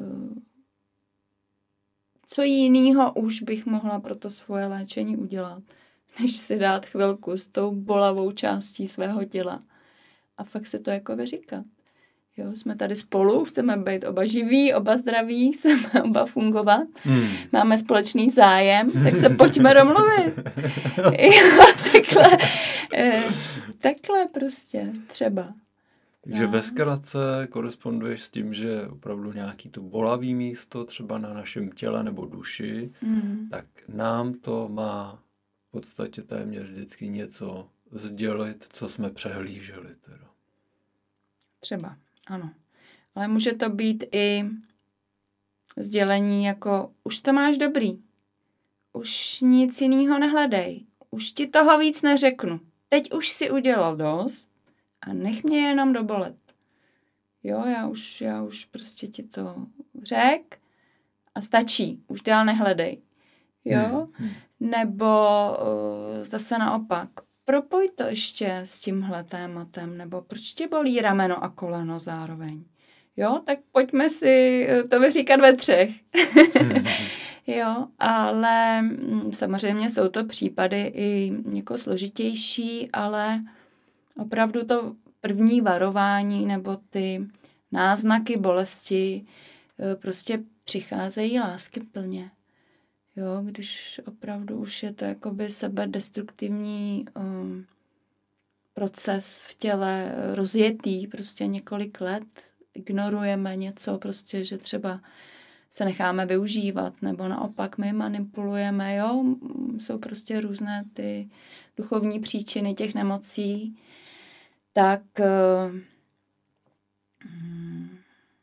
co jinýho už bych mohla pro to svoje léčení udělat, než si dát chvilku s tou bolavou částí svého těla a fakt si to jako vyříkat. Jo, jsme tady spolu, chceme být oba živí, oba zdraví, chceme oba fungovat, hmm. máme společný zájem, tak se pojďme domluvit. Jo, takhle, eh, takhle prostě třeba. Takže ve zkratce koresponduješ s tím, že opravdu nějaký to bolavý místo třeba na našem těle nebo duši, hmm. tak nám to má v podstatě téměř vždycky něco sdělit, co jsme přehlíželi. Teda. Třeba, ano. Ale může to být i sdělení jako, už to máš dobrý, už nic jiného nehledej, už ti toho víc neřeknu, teď už si udělal dost a nech mě jenom dobolet. Jo, já už, já už prostě ti to řek a stačí, už dál nehledej. Jo, hmm. Nebo uh, zase naopak, propoj to ještě s tímhle tématem, nebo proč tě bolí rameno a koleno zároveň. Jo, tak pojďme si to vyříkat ve třech. Jo, ale samozřejmě jsou to případy i jako složitější, ale opravdu to první varování nebo ty náznaky bolesti prostě přicházejí láskyplně. Jo, když opravdu už je to jakoby sebedestruktivní um, proces v těle rozjetý prostě několik let, ignorujeme něco, prostě, že třeba se necháme využívat, nebo naopak my manipulujeme, jo, jsou prostě různé ty duchovní příčiny těch nemocí, tak uh,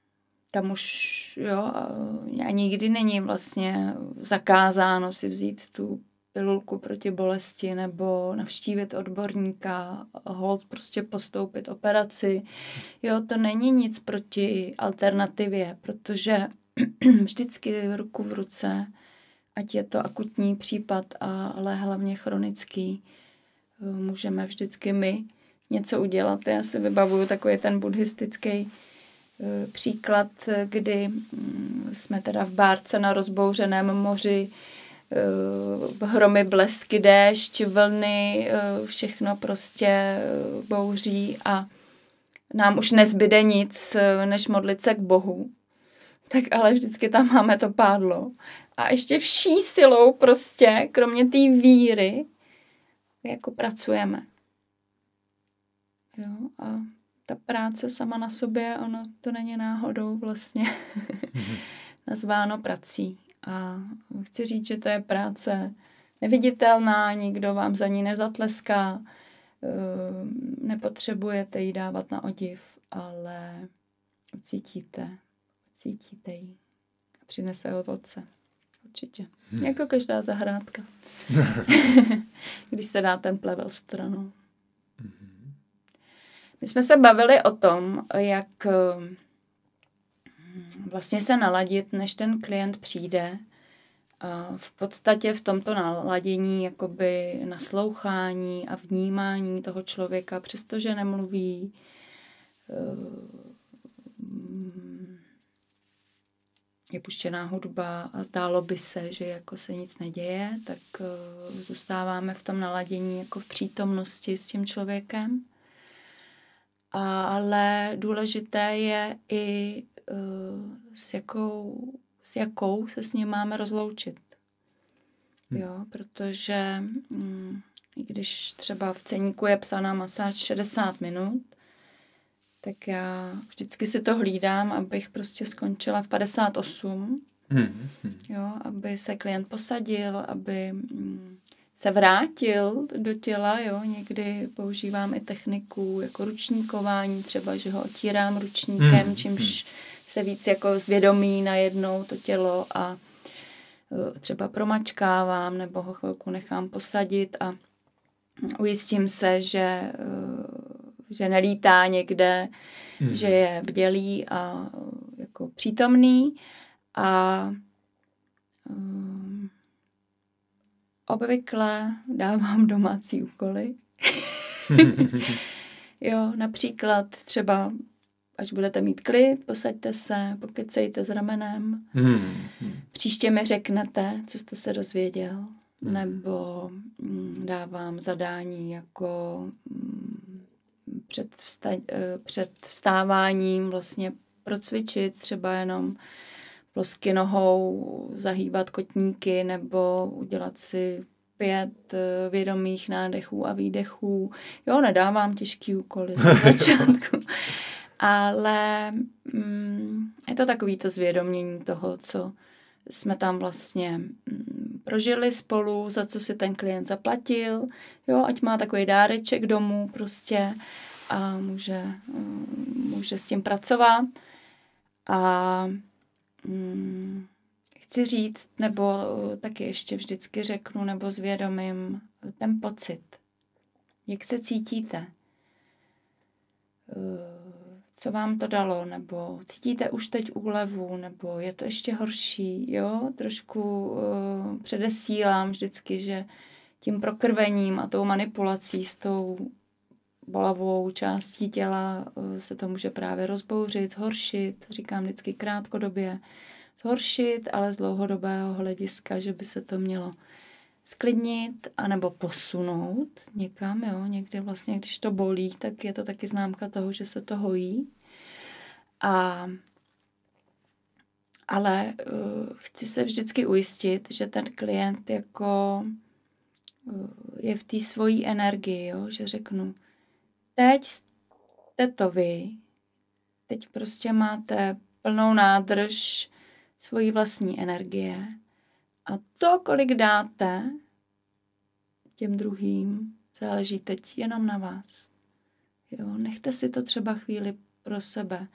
tam už, jo, a nikdy není vlastně zakázáno si vzít tu pilulku proti bolesti nebo navštívit odborníka, hold prostě postoupit operaci. Jo, to není nic proti alternativě, protože vždycky ruku v ruce, ať je to akutní případ, ale hlavně chronický, můžeme vždycky my něco udělat. Já si vybavuju takový ten buddhistický příklad, kdy jsme teda v bárce na rozbouřeném moři, hromy, blesky, déšť, vlny, všechno prostě bouří a nám už nezbyde nic, než modlit se k Bohu. Tak ale vždycky tam máme to pádlo. A ještě vší silou prostě, kromě té víry, jako pracujeme. Jo, a ta práce sama na sobě, ono to není náhodou vlastně nazváno prací. A chci říct, že to je práce neviditelná, nikdo vám za ní nezatleská, nepotřebujete jí dávat na odiv, ale ucítíte, ucítíte ji a přinese ovoce. Určitě. Hmm. Jako každá zahrádka. Když se dá ten plevel stranou. My jsme se bavili o tom, jak vlastně se naladit, než ten klient přijde. A v podstatě v tomto naladění jakoby naslouchání a vnímání toho člověka, přestože nemluví, je puštěná hudba a zdálo by se, že jako se nic neděje, tak zůstáváme v tom naladění jako v přítomnosti s tím člověkem. Ale důležité je i s jakou, s jakou se s ním máme rozloučit. Jo, protože mm, i když třeba v ceníku je psaná masáž šedesát minut, tak já vždycky si to hlídám, abych prostě skončila v padesát osm, hmm. jo, aby se klient posadil, aby mm, se vrátil do těla, jo, někdy používám i techniku jako ručníkování, třeba, že ho otírám ručníkem, hmm. čímž se víc jako zvědomí najednou to tělo a třeba promačkávám nebo ho chvilku nechám posadit a ujistím se, že, že nelítá někde, hmm. že je bdělý a jako přítomný a um, obvykle dávám domácí úkoly. Jo, například třeba až budete mít klid, posaďte se, pokecejte s ramenem. Hmm. Příště mi řeknete, co jste se dozvěděl. Hmm. Nebo mm, dávám zadání jako mm, před, vsta- před vstáváním vlastně procvičit třeba jenom plosky nohou, zahýbat kotníky nebo udělat si pět vědomých nádechů a výdechů. Jo, nedávám těžký úkoly na začátku. Ale mm, je to takový to zvědomění toho, co jsme tam vlastně mm, prožili spolu, za co si ten klient zaplatil, jo, ať má takový dáreček domů prostě a může, mm, může s tím pracovat. A mm, chci říct, nebo taky ještě vždycky řeknu, nebo zvědomím ten pocit, jak se cítíte, co vám to dalo, nebo cítíte už teď úlevu, nebo je to ještě horší, jo, trošku uh, předesílám vždycky, že tím prokrvením a tou manipulací s tou bolavou částí těla uh, se to může právě rozbouřit, zhoršit, říkám vždycky krátkodobě, zhoršit, ale z dlouhodobého hlediska, že by se to mělo sklidnit anebo posunout někam, jo, někde vlastně, když to bolí, tak je to taky známka toho, že se to hojí. A, ale uh, chci se vždycky ujistit, že ten klient jako uh, je v té svojí energii, jo, že řeknu, teď jste to vy, teď prostě máte plnou nádrž svojí vlastní energie. A to, kolik dáte těm druhým, záleží teď jenom na vás. Jo, nechte si to třeba chvíli pro sebe.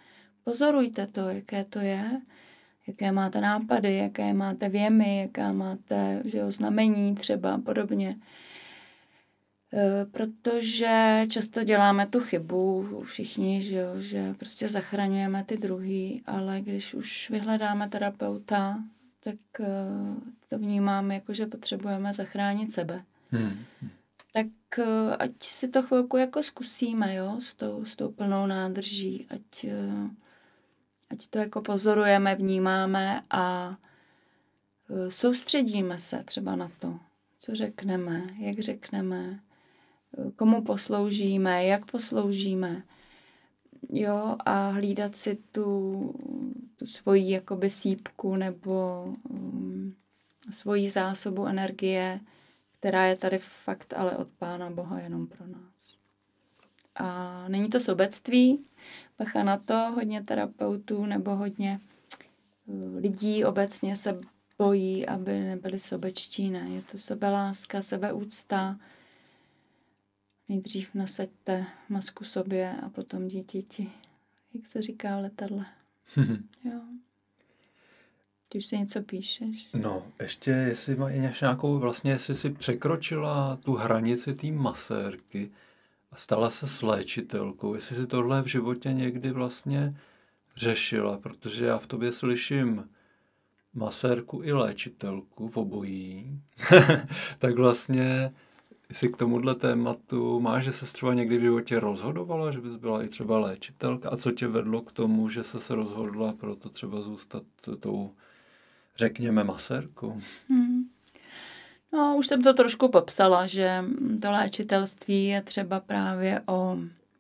pozorujte to, jaké to je, jaké máte nápady, jaké máte věmy, jaká máte, že jo, znamení třeba podobně. E, protože často děláme tu chybu všichni, že jo, že prostě zachraňujeme ty druhý, ale když už vyhledáme terapeuta, tak e, to vnímáme jako, že potřebujeme zachránit sebe. Hmm. Tak e, ať si to chvilku jako zkusíme, jo, s tou, s tou plnou nádrží, ať, e, ať to jako pozorujeme, vnímáme a e, soustředíme se třeba na to, co řekneme, jak řekneme, komu posloužíme, jak posloužíme, jo, a hlídat si tu, tu svoji jakoby sípku nebo um, svoji zásobu energie, která je tady fakt ale od Pána Boha jenom pro nás. A není to sobectví, bacha na to, hodně terapeutů nebo hodně uh, lidí obecně se bojí, aby nebyli sobečtí, ne, je to sebeláska, sebeúcta. Nejdřív nasaďte masku sobě a potom dítěti. Jak se říká v letadle. Jo. Ty už si něco píšeš? No, ještě jestli máš nějakou, vlastně jestli si překročila tu hranici té masérky a stala se s léčitelkou. Jestli si tohle v životě někdy vlastně řešila, protože já v tobě slyším masérku i léčitelku v obojí. Tak vlastně jestli k tomuhle tématu máš, že se třeba někdy v životě rozhodovala, že bys byla i třeba léčitelka? A co tě vedlo k tomu, že se se rozhodla proto třeba zůstat tou, řekněme, masérkou? Hmm. No, už jsem to trošku popsala, že to léčitelství je třeba právě o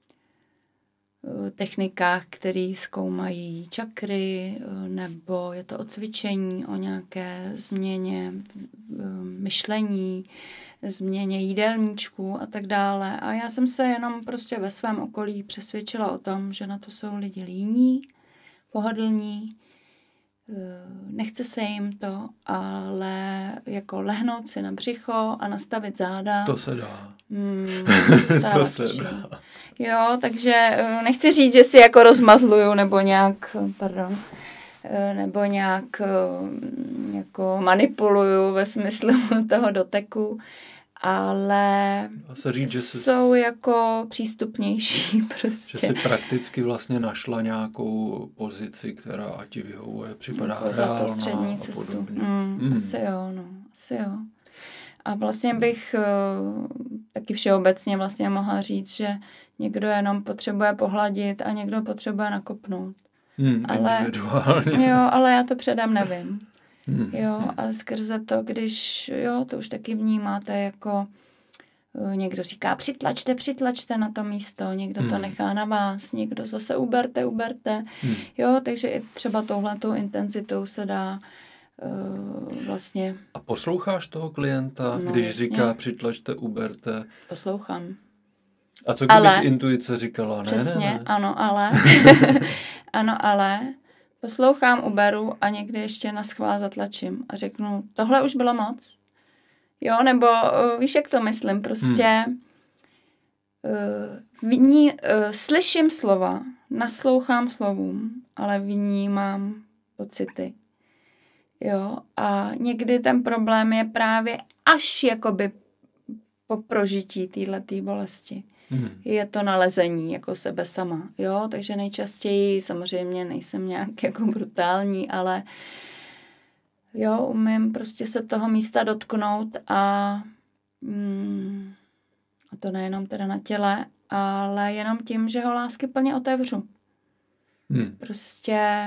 technikách, které zkoumají čakry, nebo je to o cvičení, o nějaké změně myšlení, změně jídelníčků a tak dále. A já jsem se jenom prostě ve svém okolí přesvědčila o tom, že na to jsou lidi líní, pohodlní, nechce se jim to, ale jako lehnout si na břicho a nastavit záda. To se dá. Hmm, to se dá. Jo, takže nechci říct, že si jako rozmazluju nebo nějak, pardon, nebo nějak jako manipuluju ve smyslu toho doteku, ale se říct, že jsou jsi, jako přístupnější prostě. Že si prakticky vlastně našla nějakou pozici, která ti vyhovuje, připadá jako reálná střední cestu. Mm, mm. Asi jo, no, asi jo. A vlastně bych uh, taky všeobecně vlastně mohla říct, že někdo jenom potřebuje pohladit a někdo potřebuje nakopnout. Hmm, ale, jo, ale já to předem nevím. Hmm. Jo, a skrze to, když, jo, to už taky vnímáte jako uh, někdo říká přitlačte, přitlačte na to místo, někdo hmm. to nechá na vás, někdo zase uberte, uberte. Hmm. Jo, takže i třeba touhletou intenzitou se dá uh, vlastně... A posloucháš toho klienta, no, když jasně. říká přitlačte, uberte? Poslouchám. A co kdyby ale, intuice říkala? Ne, přesně, ne, ne. ano, ale. ano, ale. Poslouchám, uberu a někdy ještě na schvál zatlačím a řeknu, tohle už bylo moc. Jo, nebo uh, víš, jak to myslím, prostě hmm. uh, vní, uh, slyším slova, naslouchám slovům, ale vnímám pocity. Jo, a někdy ten problém je právě až jakoby po prožití téhletý bolesti. Hmm. Je to nalezení jako sebe sama, jo, takže nejčastěji samozřejmě nejsem nějak jako brutální, ale jo, umím prostě se toho místa dotknout a mm, a to nejenom teda na těle, ale jenom tím, že ho lásky plně otevřu. Hmm. Prostě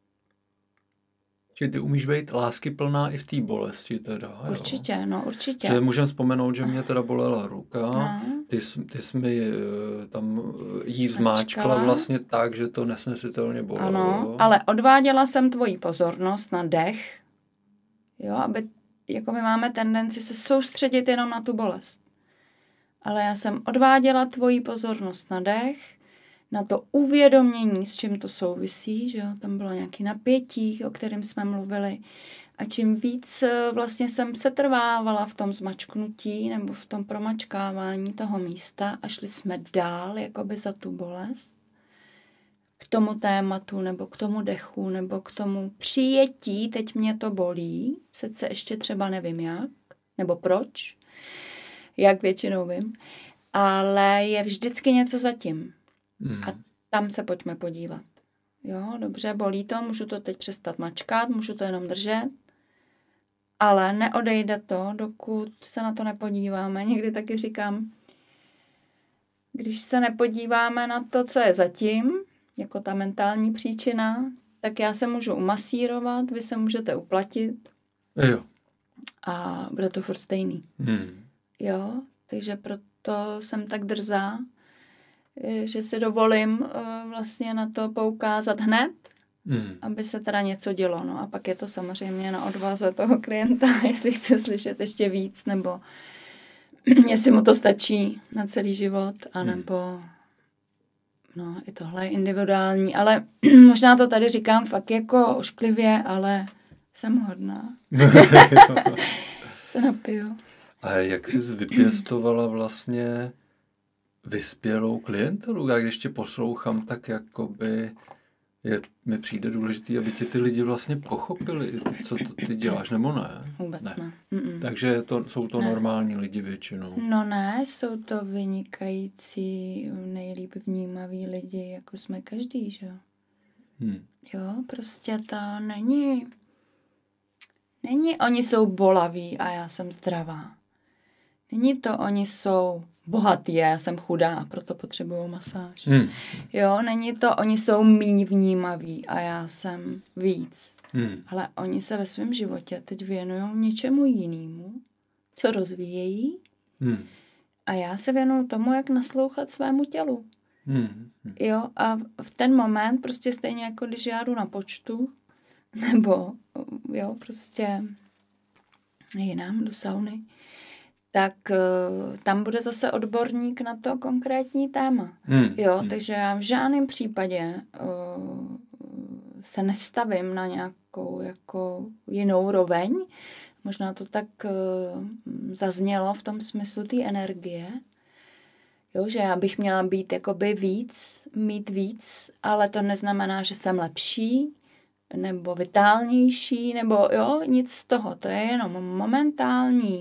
Čiže ty umíš být láskyplná i v té bolesti teda. Určitě, jo? no určitě. Čiže můžeme vzpomenout, že mě teda bolela ruka, no. ty, ty jsi mi tam jí zmáčkla vlastně tak, že to nesnesitelně bolelo. Ano, ale odváděla jsem tvoji pozornost na dech, jo, aby, jako my máme tendenci se soustředit jenom na tu bolest. Ale já jsem odváděla tvoji pozornost na dech, na to uvědomění, s čím to souvisí, že jo, tam bylo nějaké napětí, o kterém jsme mluvili. A čím víc vlastně jsem se trvávala v tom zmačknutí nebo v tom promačkávání toho místa a šli jsme dál, jakoby za tu bolest, k tomu tématu, nebo k tomu dechu, nebo k tomu přijetí, teď mě to bolí, sice ještě třeba nevím jak, nebo proč, jak většinou vím, ale je vždycky něco zatím. Mm. A tam se pojďme podívat. Jo, dobře, bolí to, můžu to teď přestat mačkat, můžu to jenom držet, ale neodejde to, dokud se na to nepodíváme. Někdy taky říkám, když se nepodíváme na to, co je zatím, jako ta mentální příčina, tak já se můžu umasírovat, vy se můžete uplatit. Jo. A bude to furt stejný. Hmm. Jo, takže proto jsem tak drzá, že si dovolím vlastně na to poukázat hned, hmm. aby se teda něco dělo. No a pak je to samozřejmě na odvaze toho klienta, jestli chce slyšet ještě víc, nebo jestli mu to stačí na celý život, anebo no, i tohle je individuální, ale možná to tady říkám fakt jako ošklivě, ale jsem hodná. Se napiju. A jak jsi vypěstovala vlastně vyspělou klientelu? Já když tě poslouchám, tak jakoby je, mi přijde důležitý, aby tě ty lidi vlastně pochopili, co to ty děláš, nebo ne? Vůbec ne. ne. Takže to, jsou to ne. normální lidi většinou? No ne, jsou to vynikající, nejlíp vnímaví lidi, jako jsme každý, že jo? Hmm. Jo, prostě to není... Není, oni jsou bolaví a já jsem zdravá. Není to, oni jsou bohatí a já jsem chudá, proto potřebuju masáž. Hmm. Jo, není to, oni jsou míň vnímaví a já jsem víc. Hmm. Ale oni se ve svém životě teď věnují něčemu jinému, co rozvíjejí. Hmm. A já se věnuju tomu, jak naslouchat svému tělu. Hmm. Jo, a v ten moment, prostě stejně jako když já jdu na počtu, nebo jo, prostě jinam do sauny, tak uh, tam bude zase odborník na to konkrétní téma. Hmm. Jo, hmm. takže já v žádném případě uh, se nestavím na nějakou jako jinou roveň. Možná to tak uh, zaznělo v tom smyslu té energie, jo, že já bych měla být jakoby víc, mít víc, ale to neznamená, že jsem lepší, nebo vitálnější, nebo jo, nic z toho. To je jenom momentální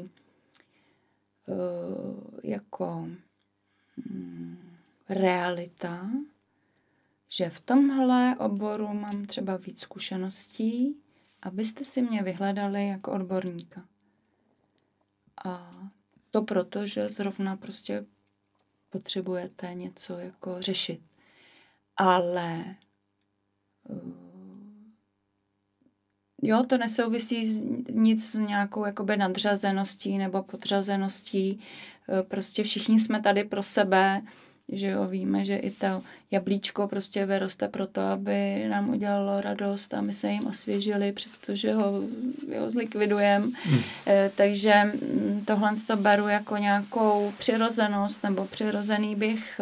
uh, jako um, realita, že v tomhle oboru mám třeba víc zkušeností, abyste si mě vyhledali jako odborníka. A to proto, že zrovna prostě potřebujete něco jako řešit. Ale uh, jo, to nesouvisí s, nic s nějakou jakoby nadřazeností nebo podřazeností. Prostě všichni jsme tady pro sebe, že jo, víme, že i to jablíčko prostě vyroste proto, aby nám udělalo radost a my se jim osvěžili, přestože ho, ho zlikvidujeme. Hmm. E, takže tohle to beru jako nějakou přirozenost nebo přirozený běh,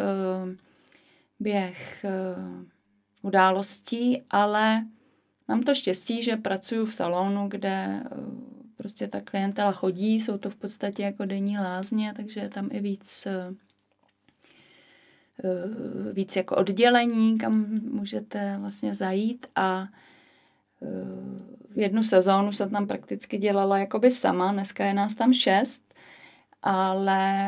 běh událostí, ale mám to štěstí, že pracuji v salonu, kde prostě ta klientela chodí, jsou to v podstatě jako denní lázně, takže je tam i víc, víc jako oddělení, kam můžete vlastně zajít a v jednu sezónu jsem tam prakticky dělala jakoby sama, dneska je nás tam šest, ale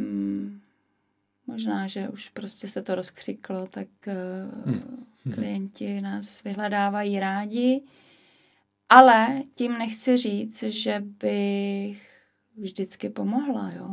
možná, že už prostě se to rozkřiklo, tak hmm. klienti nás vyhledávají rádi, ale tím nechci říct, že bych vždycky pomohla, jo.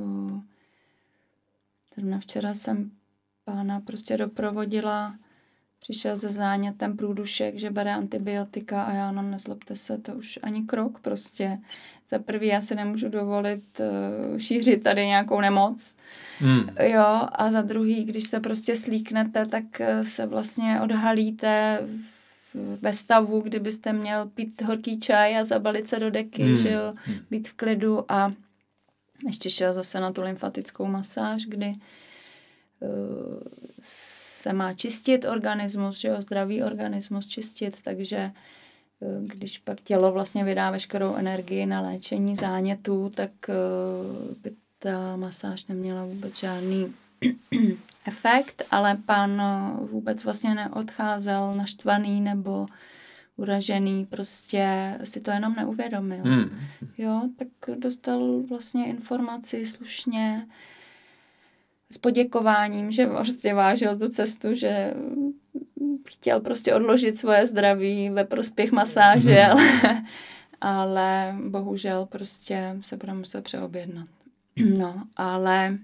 Zrovna včera jsem pána prostě doprovodila, přišel se zánětem průdušek, že bere antibiotika a já, no nezlobte se, to už ani krok prostě. Za prvý já si nemůžu dovolit uh, šířit tady nějakou nemoc, hmm. jo, a za druhý, když se prostě slíknete, tak uh, se vlastně odhalíte v, ve stavu, kdybyste měl pít horký čaj a zabalit se do deky, hmm. že jo, být v klidu a ještě šel zase na tu lymfatickou masáž, kdy uh, se má čistit organismus, že jo, zdravý organismus čistit, takže když pak tělo vlastně vydá veškerou energii na léčení zánětů, tak by ta masáž neměla vůbec žádný efekt, ale pán vůbec vlastně neodcházel naštvaný nebo uražený, prostě si to jenom neuvědomil. Hmm. Jo, tak dostal vlastně informaci slušně s poděkováním, že prostě vážil tu cestu, že chtěl prostě odložit svoje zdraví ve prospěch masáže, ale, ale bohužel prostě se bude muset přeobjednat. No, ale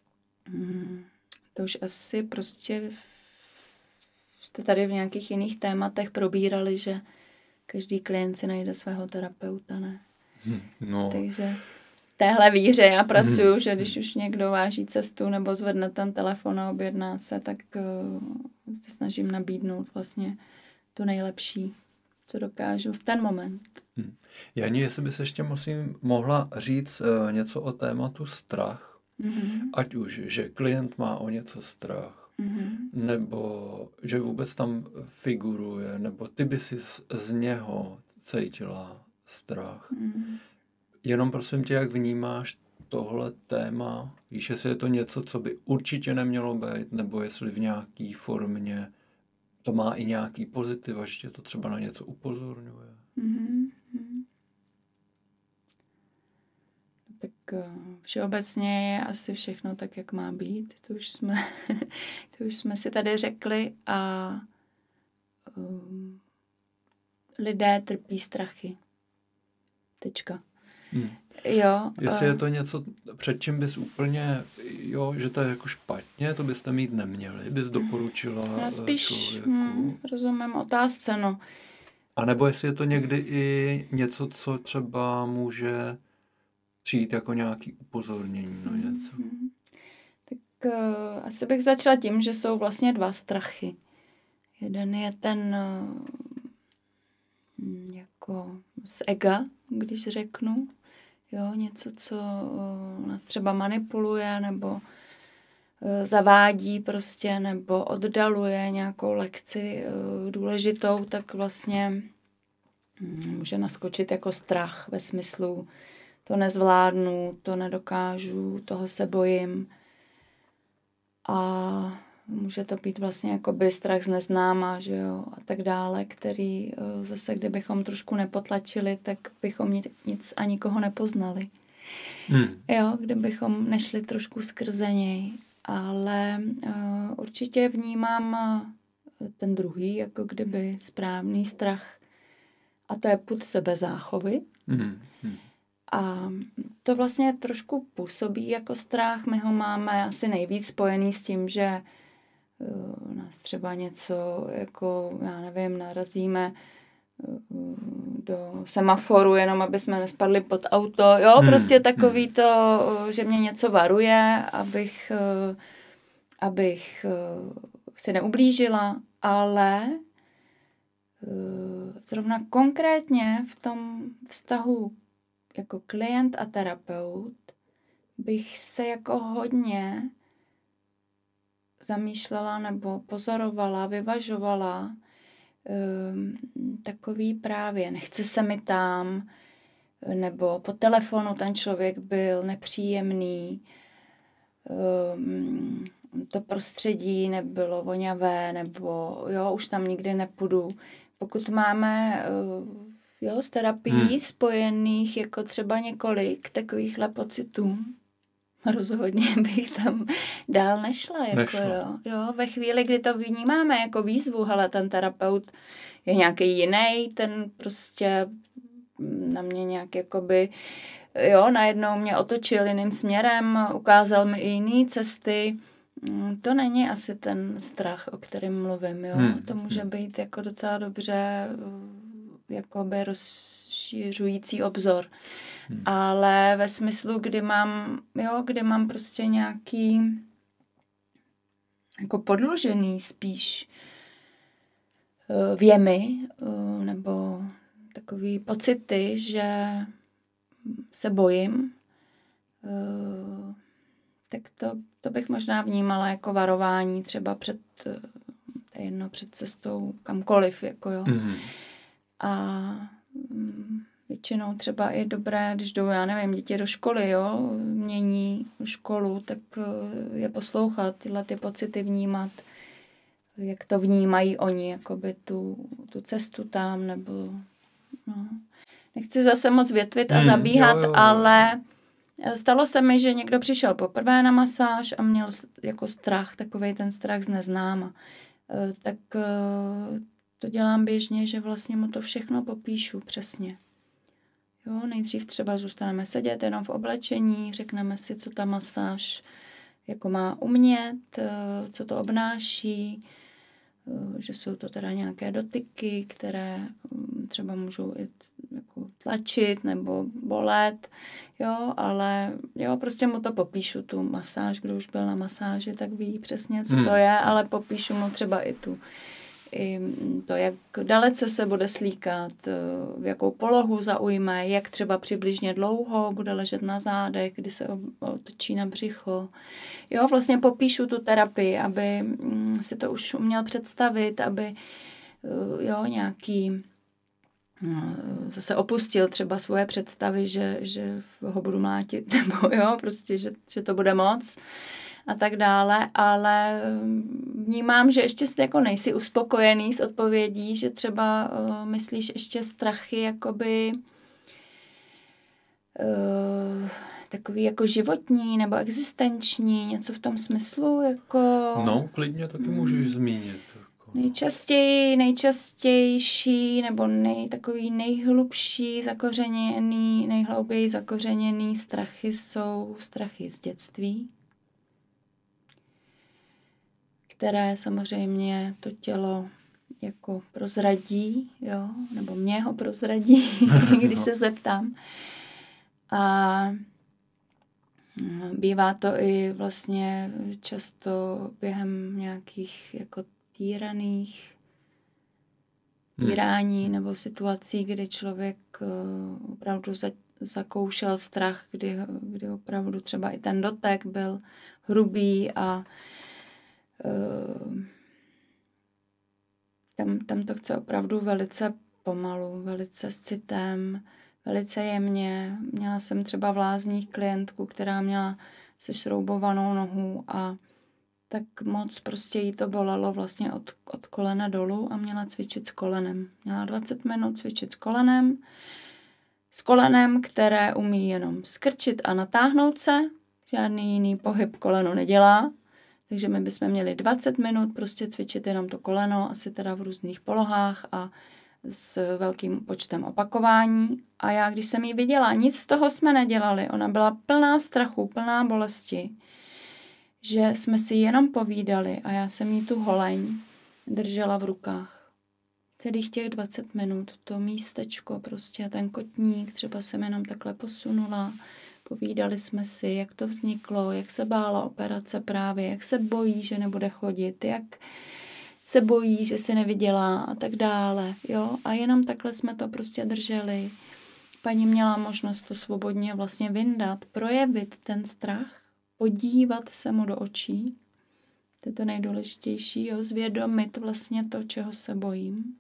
to už asi prostě jste tady v nějakých jiných tématech probírali, že každý klient si najde svého terapeuta, ne? No. Takže v téhle víře já pracuju, hmm. že když už někdo váží cestu nebo zvedne ten telefon a objedná se, tak uh, se snažím nabídnout vlastně to nejlepší, co dokážu v ten moment. Hmm. Jani, jestli bys ještě musím, mohla říct uh, něco o tématu strach, mm-hmm. ať už, že klient má o něco strach, mm-hmm. nebo že vůbec tam figuruje, nebo ty by si z, z něho cítila strach. Mm-hmm. Jenom prosím tě, jak vnímáš tohle téma? Víš, jestli je to něco, co by určitě nemělo být, nebo jestli v nějaký formě to má i nějaký pozitiv, až tě to třeba na něco upozorňuje. Mm-hmm. Tak všeobecně je asi všechno tak, jak má být. To už jsme, to už jsme si tady řekli a um, lidé trpí strachy. Tečka. Hmm. Jo. Jestli uh, je to něco, před čím bys úplně, jo, že to je jako špatně, to byste mít neměli, bys doporučila já spíš, člověku. Hmm, rozumím otázce, no. A nebo jestli je to někdy i něco, co třeba může přijít jako nějaký upozornění na něco. Hmm. Tak uh, asi bych začala tím, že jsou vlastně dva strachy. Jeden je ten uh, jako z ega, když řeknu, jo, něco, co uh, nás třeba manipuluje nebo uh, zavádí prostě nebo oddaluje nějakou lekci uh, důležitou, tak vlastně um, může naskočit jako strach ve smyslu to nezvládnu, to nedokážu, toho se bojím. A může to být vlastně jakoby strach z neznáma, že jo, a tak dále, který zase, kdybychom trošku nepotlačili, tak bychom nic, nic a nikoho nepoznali. Hmm. Jo, kdybychom nešli trošku skrze něj. Ale uh, určitě vnímám uh, ten druhý, jako kdyby správný strach. A to je pud sebezáchovy. Hmm. Hmm. A to vlastně trošku působí jako strach. My ho máme asi nejvíc spojený s tím, že uh, nás třeba něco, jako, já nevím, narazíme uh, do semaforu, jenom aby jsme nespadli pod auto. Jo, hmm. prostě takový to, uh, že mě něco varuje, abych, uh, abych uh, si neublížila, ale uh, zrovna konkrétně v tom vztahu jako klient a terapeut bych se jako hodně zamýšlela nebo pozorovala, vyvažovala um, takový právě nechce se mi tam, nebo po telefonu ten člověk byl nepříjemný, um, to prostředí nebylo voňavé, nebo jo, už tam nikdy nepůjdu. Pokud máme uh, jo, s terapií hmm. spojených jako třeba několik takovýchhle pocitů, rozhodně bych tam dál nešla. Jako nešla. Jo. Jo, ve chvíli, kdy to vnímáme jako výzvu, hele, ten terapeut je nějaký jiný, ten prostě na mě nějak jakoby, jo, najednou mě otočil jiným směrem, ukázal mi i jiné cesty. To není asi ten strach, o kterém mluvím, jo. Hmm. To může být jako docela dobře jakoby rozšiřující obzor. Hmm. Ale ve smyslu, kdy mám, jo, kdy mám prostě nějaký jako podložený spíš věmy nebo takový pocity, že se bojím, tak to, to bych možná vnímala jako varování třeba před, jedno, před cestou kamkoliv, jako jo. Hmm. A většinou třeba je dobré, když jdou, já nevím, děti do školy, jo, mění školu, tak je poslouchat, tyhle ty pocity vnímat, jak to vnímají oni, jakoby tu, tu cestu tam, nebo no. Nechci zase moc větvit a Hmm, zabíhat, jo, jo, jo. ale stalo se mi, že někdo přišel poprvé na masáž a měl jako strach, takovej ten strach z neznáma. Tak to dělám běžně, že vlastně mu to všechno popíšu přesně. Jo, nejdřív třeba zůstaneme sedět jenom v oblečení, řekneme si, co ta masáž jako má umět, co to obnáší, že jsou to teda nějaké dotyky, které třeba můžou i jako tlačit nebo bolet, jo, ale jo, prostě mu to popíšu, tu masáž, kdo už byl na masáži, tak ví přesně, co to je, ale popíšu mu třeba i tu i to, jak dalece se bude slíkat, v jakou polohu zaujme, jak třeba přibližně dlouho bude ležet na zádech, kdy se otočí na břicho. Jo, vlastně popíšu tu terapii, aby si to už uměl představit, aby jo, nějaký zase opustil třeba svoje představy, že, že ho budu mlátit, nebo jo, prostě, že, že to bude moc a tak dále, ale vnímám, že ještě jako nejsi uspokojený s odpovědí, že třeba uh, myslíš ještě strachy jakoby uh, takový jako životní nebo existenční, něco v tom smyslu, jako... No, klidně taky můžeš zmínit. Jako. Nejčastěji, nejčastější nebo nej, takový nejhlubší zakořeněný, nejhlouběji zakořeněný strachy jsou strachy z dětství, které samozřejmě to tělo jako prozradí, jo, nebo mě ho prozradí, když se zeptám. A bývá to i vlastně často během nějakých jako týraných týrání nebo situací, kdy člověk opravdu za, zakoušel strach, kdy, kdy opravdu třeba i ten dotek byl hrubý a Tam, tam to chce opravdu velice pomalu, velice s citem, velice jemně. Měla jsem třeba v lázních klientku, která měla sešroubovanou nohu a tak moc prostě jí to bolelo vlastně od, od kolena dolů a měla cvičit s kolenem. Měla dvacet minut cvičit s kolenem, s kolenem, které umí jenom skrčit a natáhnout se, žádný jiný pohyb koleno nedělá. Takže my bychom měli dvacet minut prostě cvičit jenom to koleno, asi teda v různých polohách a s velkým počtem opakování. A já, když jsem ji viděla, nic z toho jsme nedělali. Ona byla plná strachu, plná bolesti, že jsme si jenom povídali a já jsem jí tu holeň držela v rukách. Celých těch dvacet minut, to místečko prostě, ten kotník, třeba jsem jenom takhle posunula. Povídali jsme si, jak to vzniklo, jak se bála operace právě, jak se bojí, že nebude chodit, jak se bojí, že si nevydělá a tak dále. Jo? A jenom takhle jsme to prostě drželi. Paní měla možnost to svobodně vlastně vyndat, projevit ten strach, podívat se mu do očí. To je to nejdůležitější, jo? Zvědomit vlastně to, čeho se bojím.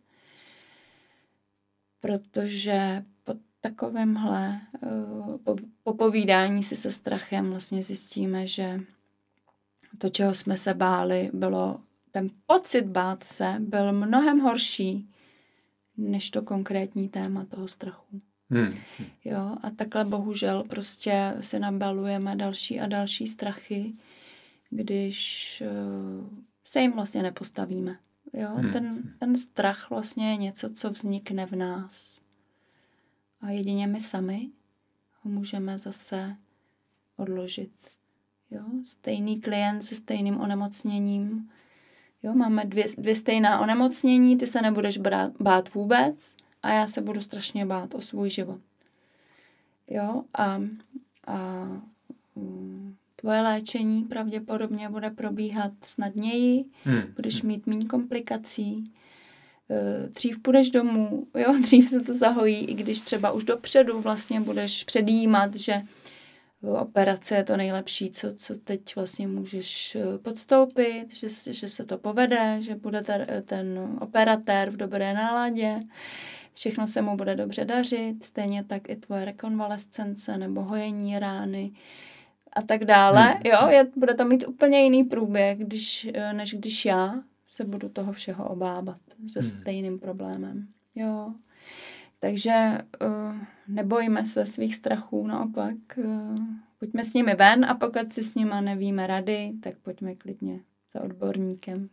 Protože takovémhle po, po povídání si se strachem vlastně zjistíme, že to, čeho jsme se báli, bylo, ten pocit bát se byl mnohem horší, než to konkrétní téma toho strachu. Hmm. Jo, a takhle bohužel prostě si nabalujeme další a další strachy, když se jim vlastně nepostavíme. Jo, Hmm. ten, ten strach vlastně je něco, co vznikne v nás. A jedině my sami ho můžeme zase odložit. Jo? Stejný klient se stejným onemocněním. Jo? Máme dvě, dvě stejná onemocnění, ty se nebudeš brát, bát vůbec a já se budu strašně bát o svůj život. Jo? A, a um, tvoje léčení pravděpodobně bude probíhat snadněji, hmm. budeš mít méně komplikací, dřív půjdeš domů, jo, dřív se to zahojí, i když třeba už dopředu vlastně budeš předjímat, že operace je to nejlepší, co, co teď vlastně můžeš podstoupit, že, že se to povede, že bude ten, ten operatér v dobré náladě. všechno se mu bude dobře dařit, stejně tak i tvoje rekonvalescence nebo hojení rány a tak dále. Hmm. Jo, je, bude to mít úplně jiný průběh, když, než když já se budu toho všeho obávat se hmm. stejným problémem. Jo. Takže uh, nebojíme se svých strachů, naopak. Uh, pojďme s nimi ven a pokud si s nima nevíme rady, tak pojďme klidně za odborníkem.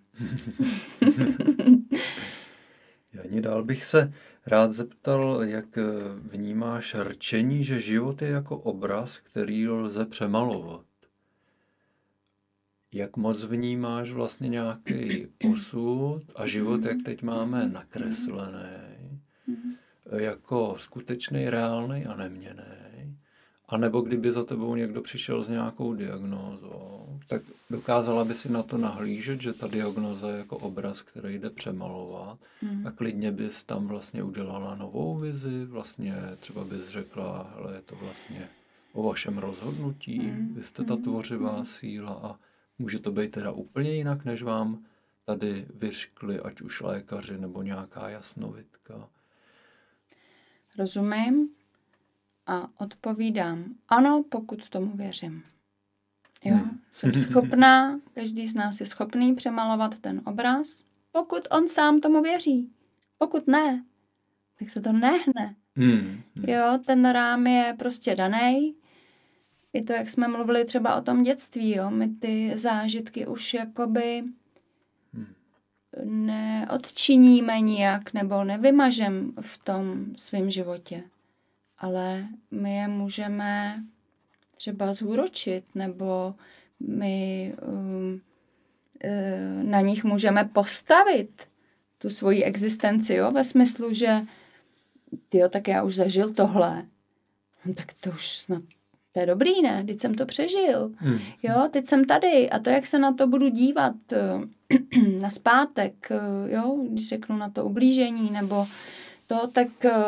Jani, dál bych se rád zeptal, jak vnímáš rčení, že život je jako obraz, který lze přemalovat. Jak moc vnímáš vlastně nějaký osud a život, jak teď máme nakreslený, jako skutečný, reálný a neměnný? A nebo kdyby za tebou někdo přišel s nějakou diagnózou, tak dokázala by si na to nahlížet, že ta diagnóza je jako obraz, který jde přemalovat mm. a klidně bys tam vlastně udělala novou vizi, vlastně třeba bys řekla, hele, je to vlastně o vašem rozhodnutí, mm. vy jste ta tvořivá mm. síla a může to být teda úplně jinak, než vám tady vyřkli, ať už lékaři nebo nějaká jasnovidka. Rozumím. A odpovídám, ano, pokud tomu věřím. Jo, hmm. jsem schopná, každý z nás je schopný přemalovat ten obraz, pokud on sám tomu věří. Pokud ne, tak se to nehne. Hmm. Jo, ten rám je prostě danej. I to, jak jsme mluvili třeba o tom dětství, jo, my ty zážitky už jakoby hmm. neodčiníme nijak nebo nevymažem v tom svém životě. Ale my je můžeme třeba zúročit, nebo my um, na nich můžeme postavit tu svoji existenci, jo, ve smyslu, že tyjo, tak já už zažil tohle, no, tak to už snad, to je dobrý, ne? Teď jsem to přežil, hmm. jo, teď jsem tady a to, jak se na to budu dívat na zpátek, jo, když řeknu na to ublížení, nebo to, tak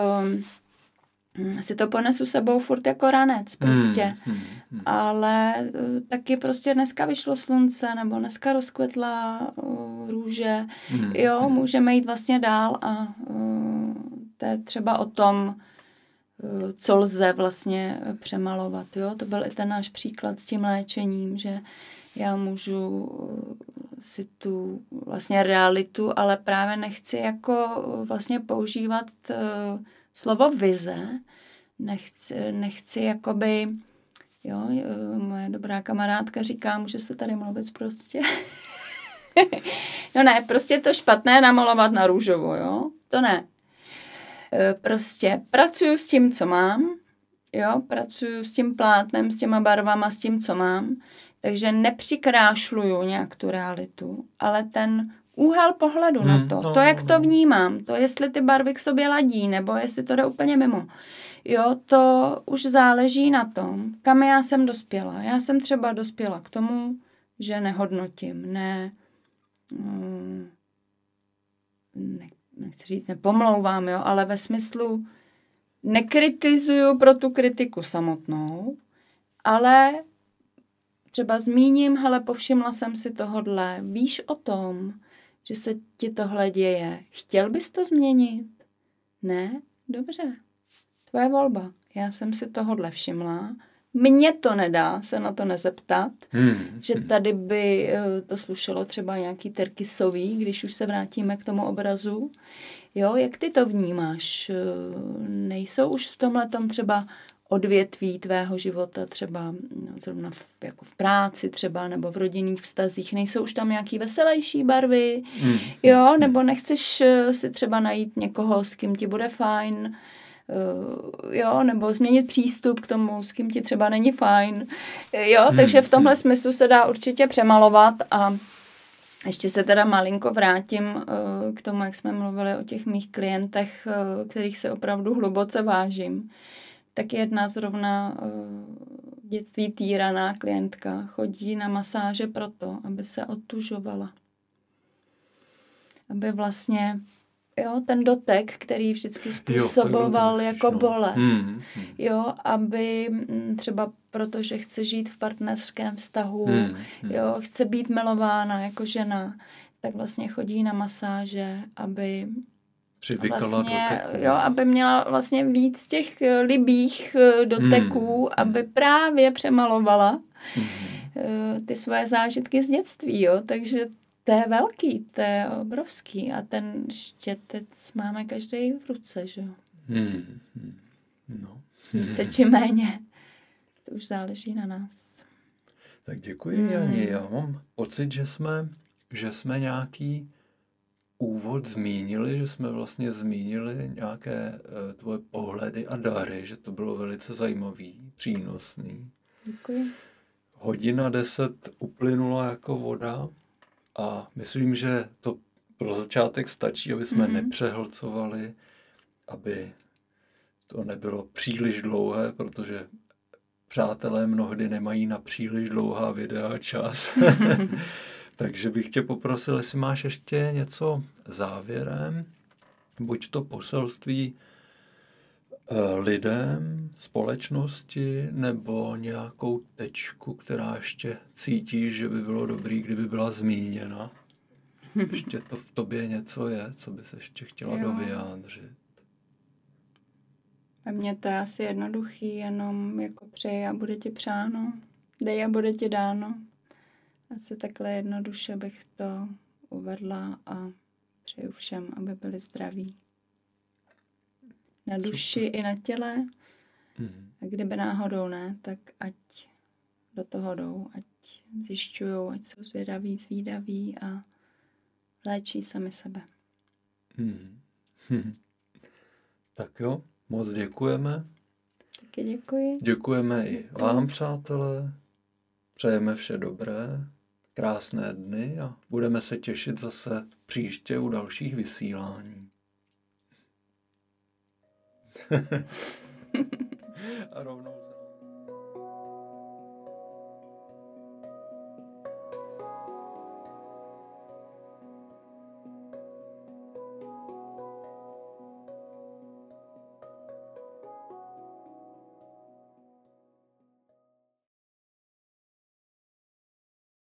si to ponesu sebou furt jako ranec prostě. Hmm, hmm, hmm. Ale taky prostě dneska vyšlo slunce, nebo dneska rozkvetla uh, růže. Hmm, jo, hmm. můžeme jít vlastně dál a uh, to je třeba o tom, uh, co lze vlastně přemalovat. Jo? To byl i ten náš příklad s tím léčením, že já můžu uh, si tu vlastně realitu, ale právě nechci jako vlastně používat uh, slovo vize, nechci, nechci jakoby, jo, moje dobrá kamarádka říká, může se tady mluvit prostě. No ne, prostě to špatné namalovat na růžovo, jo, to ne. Prostě pracuju s tím, co mám, jo, pracuju s tím plátnem, s těma barvama, s tím, co mám, takže nepřikrášluju nějak tu realitu, ale ten úhel pohledu hmm, na to, no, to, jak to vnímám, to, jestli ty barvy k sobě ladí, nebo jestli to jde úplně mimo. Jo, to už záleží na tom, kam já jsem dospěla. Já jsem třeba dospěla k tomu, že nehodnotím, ne, ne nechci říct, nepomlouvám, jo, ale ve smyslu nekritizuju pro tu kritiku samotnou, ale třeba zmíním, hele, povšimla jsem si tohodle, víš o tom, že se ti tohle děje. Chtěl bys to změnit? Ne? Dobře. Tvoje volba. Já jsem si tohodle všimla. Mně to nedá se na to nezeptat, hmm. že tady by to slušelo třeba nějaký Terkisový, když už se vrátíme k tomu obrazu. Jo, jak ty to vnímáš? Nejsou už v tomhletom třeba odvětví tvého života, třeba no, zrovna v, jako v práci třeba, nebo v rodinných vztazích, nejsou už tam nějaký veselější barvy, mm. jo, nebo nechceš si třeba najít někoho, s kým ti bude fajn, uh, jo, nebo změnit přístup k tomu, s kým ti třeba není fajn, jo, mm. takže v tomhle smyslu se dá určitě přemalovat a ještě se teda malinko vrátím uh, k tomu, jak jsme mluvili o těch mých klientech, uh, kterých se opravdu hluboce vážím. Tak jedna zrovna uh, v dětství týraná klientka chodí na masáže proto, aby se otužovala. Aby vlastně, jo, ten dotek, který vždycky způsoboval jo, jako bolest, hmm, hmm. jo, aby m, třeba protože chce žít v partnerském vztahu, hmm, hmm. jo, chce být milována jako žena, tak vlastně chodí na masáže, aby Přivykala vlastně, doteků. jo, aby měla vlastně víc těch libých doteků, hmm. aby právě přemalovala hmm. ty svoje zážitky z dětství, jo, takže to je velký, to je obrovský a ten štětec máme každý v ruce, že jo. Hmm. No. Více či méně. To už záleží na nás. Tak děkuji, hmm. Jani. Já mám pocit, že jsme, že jsme nějaký úvod zmínili, že jsme vlastně zmínili nějaké uh, tvoje pohledy a dary, že to bylo velice zajímavý, přínosný. Děkuji. Hodina deset uplynula jako voda a myslím, že to pro začátek stačí, aby jsme mm-hmm. nepřehlcovali, aby to nebylo příliš dlouhé, protože přátelé mnohdy nemají na příliš dlouhá videa čas. Takže bych tě poprosil, jestli máš ještě něco závěrem, buď to poselství lidem, společnosti, nebo nějakou tečku, která ještě cítíš, že by bylo dobrý, kdyby byla zmíněna. Ještě to v tobě něco je, co bys ještě chtěla jo. dovyjádřit. A mně to je asi jednoduchý, jenom jako přeji a bude ti přáno, dej a bude ti dáno. Asi takhle jednoduše bych to uvedla a přeju všem, aby byli zdraví. Na duši Super. I na těle. Mm. A kdyby náhodou ne, tak ať do toho jdou, ať zjišťujou, ať jsou zvědaví, zvídaví a léčí sami sebe. Mm. Tak jo, moc děkujeme. Taky děkuji. Děkujeme děkuji. I vám, přátelé. Přejeme vše dobré, krásné dny a budeme se těšit zase příště u dalších vysílání. A rovnou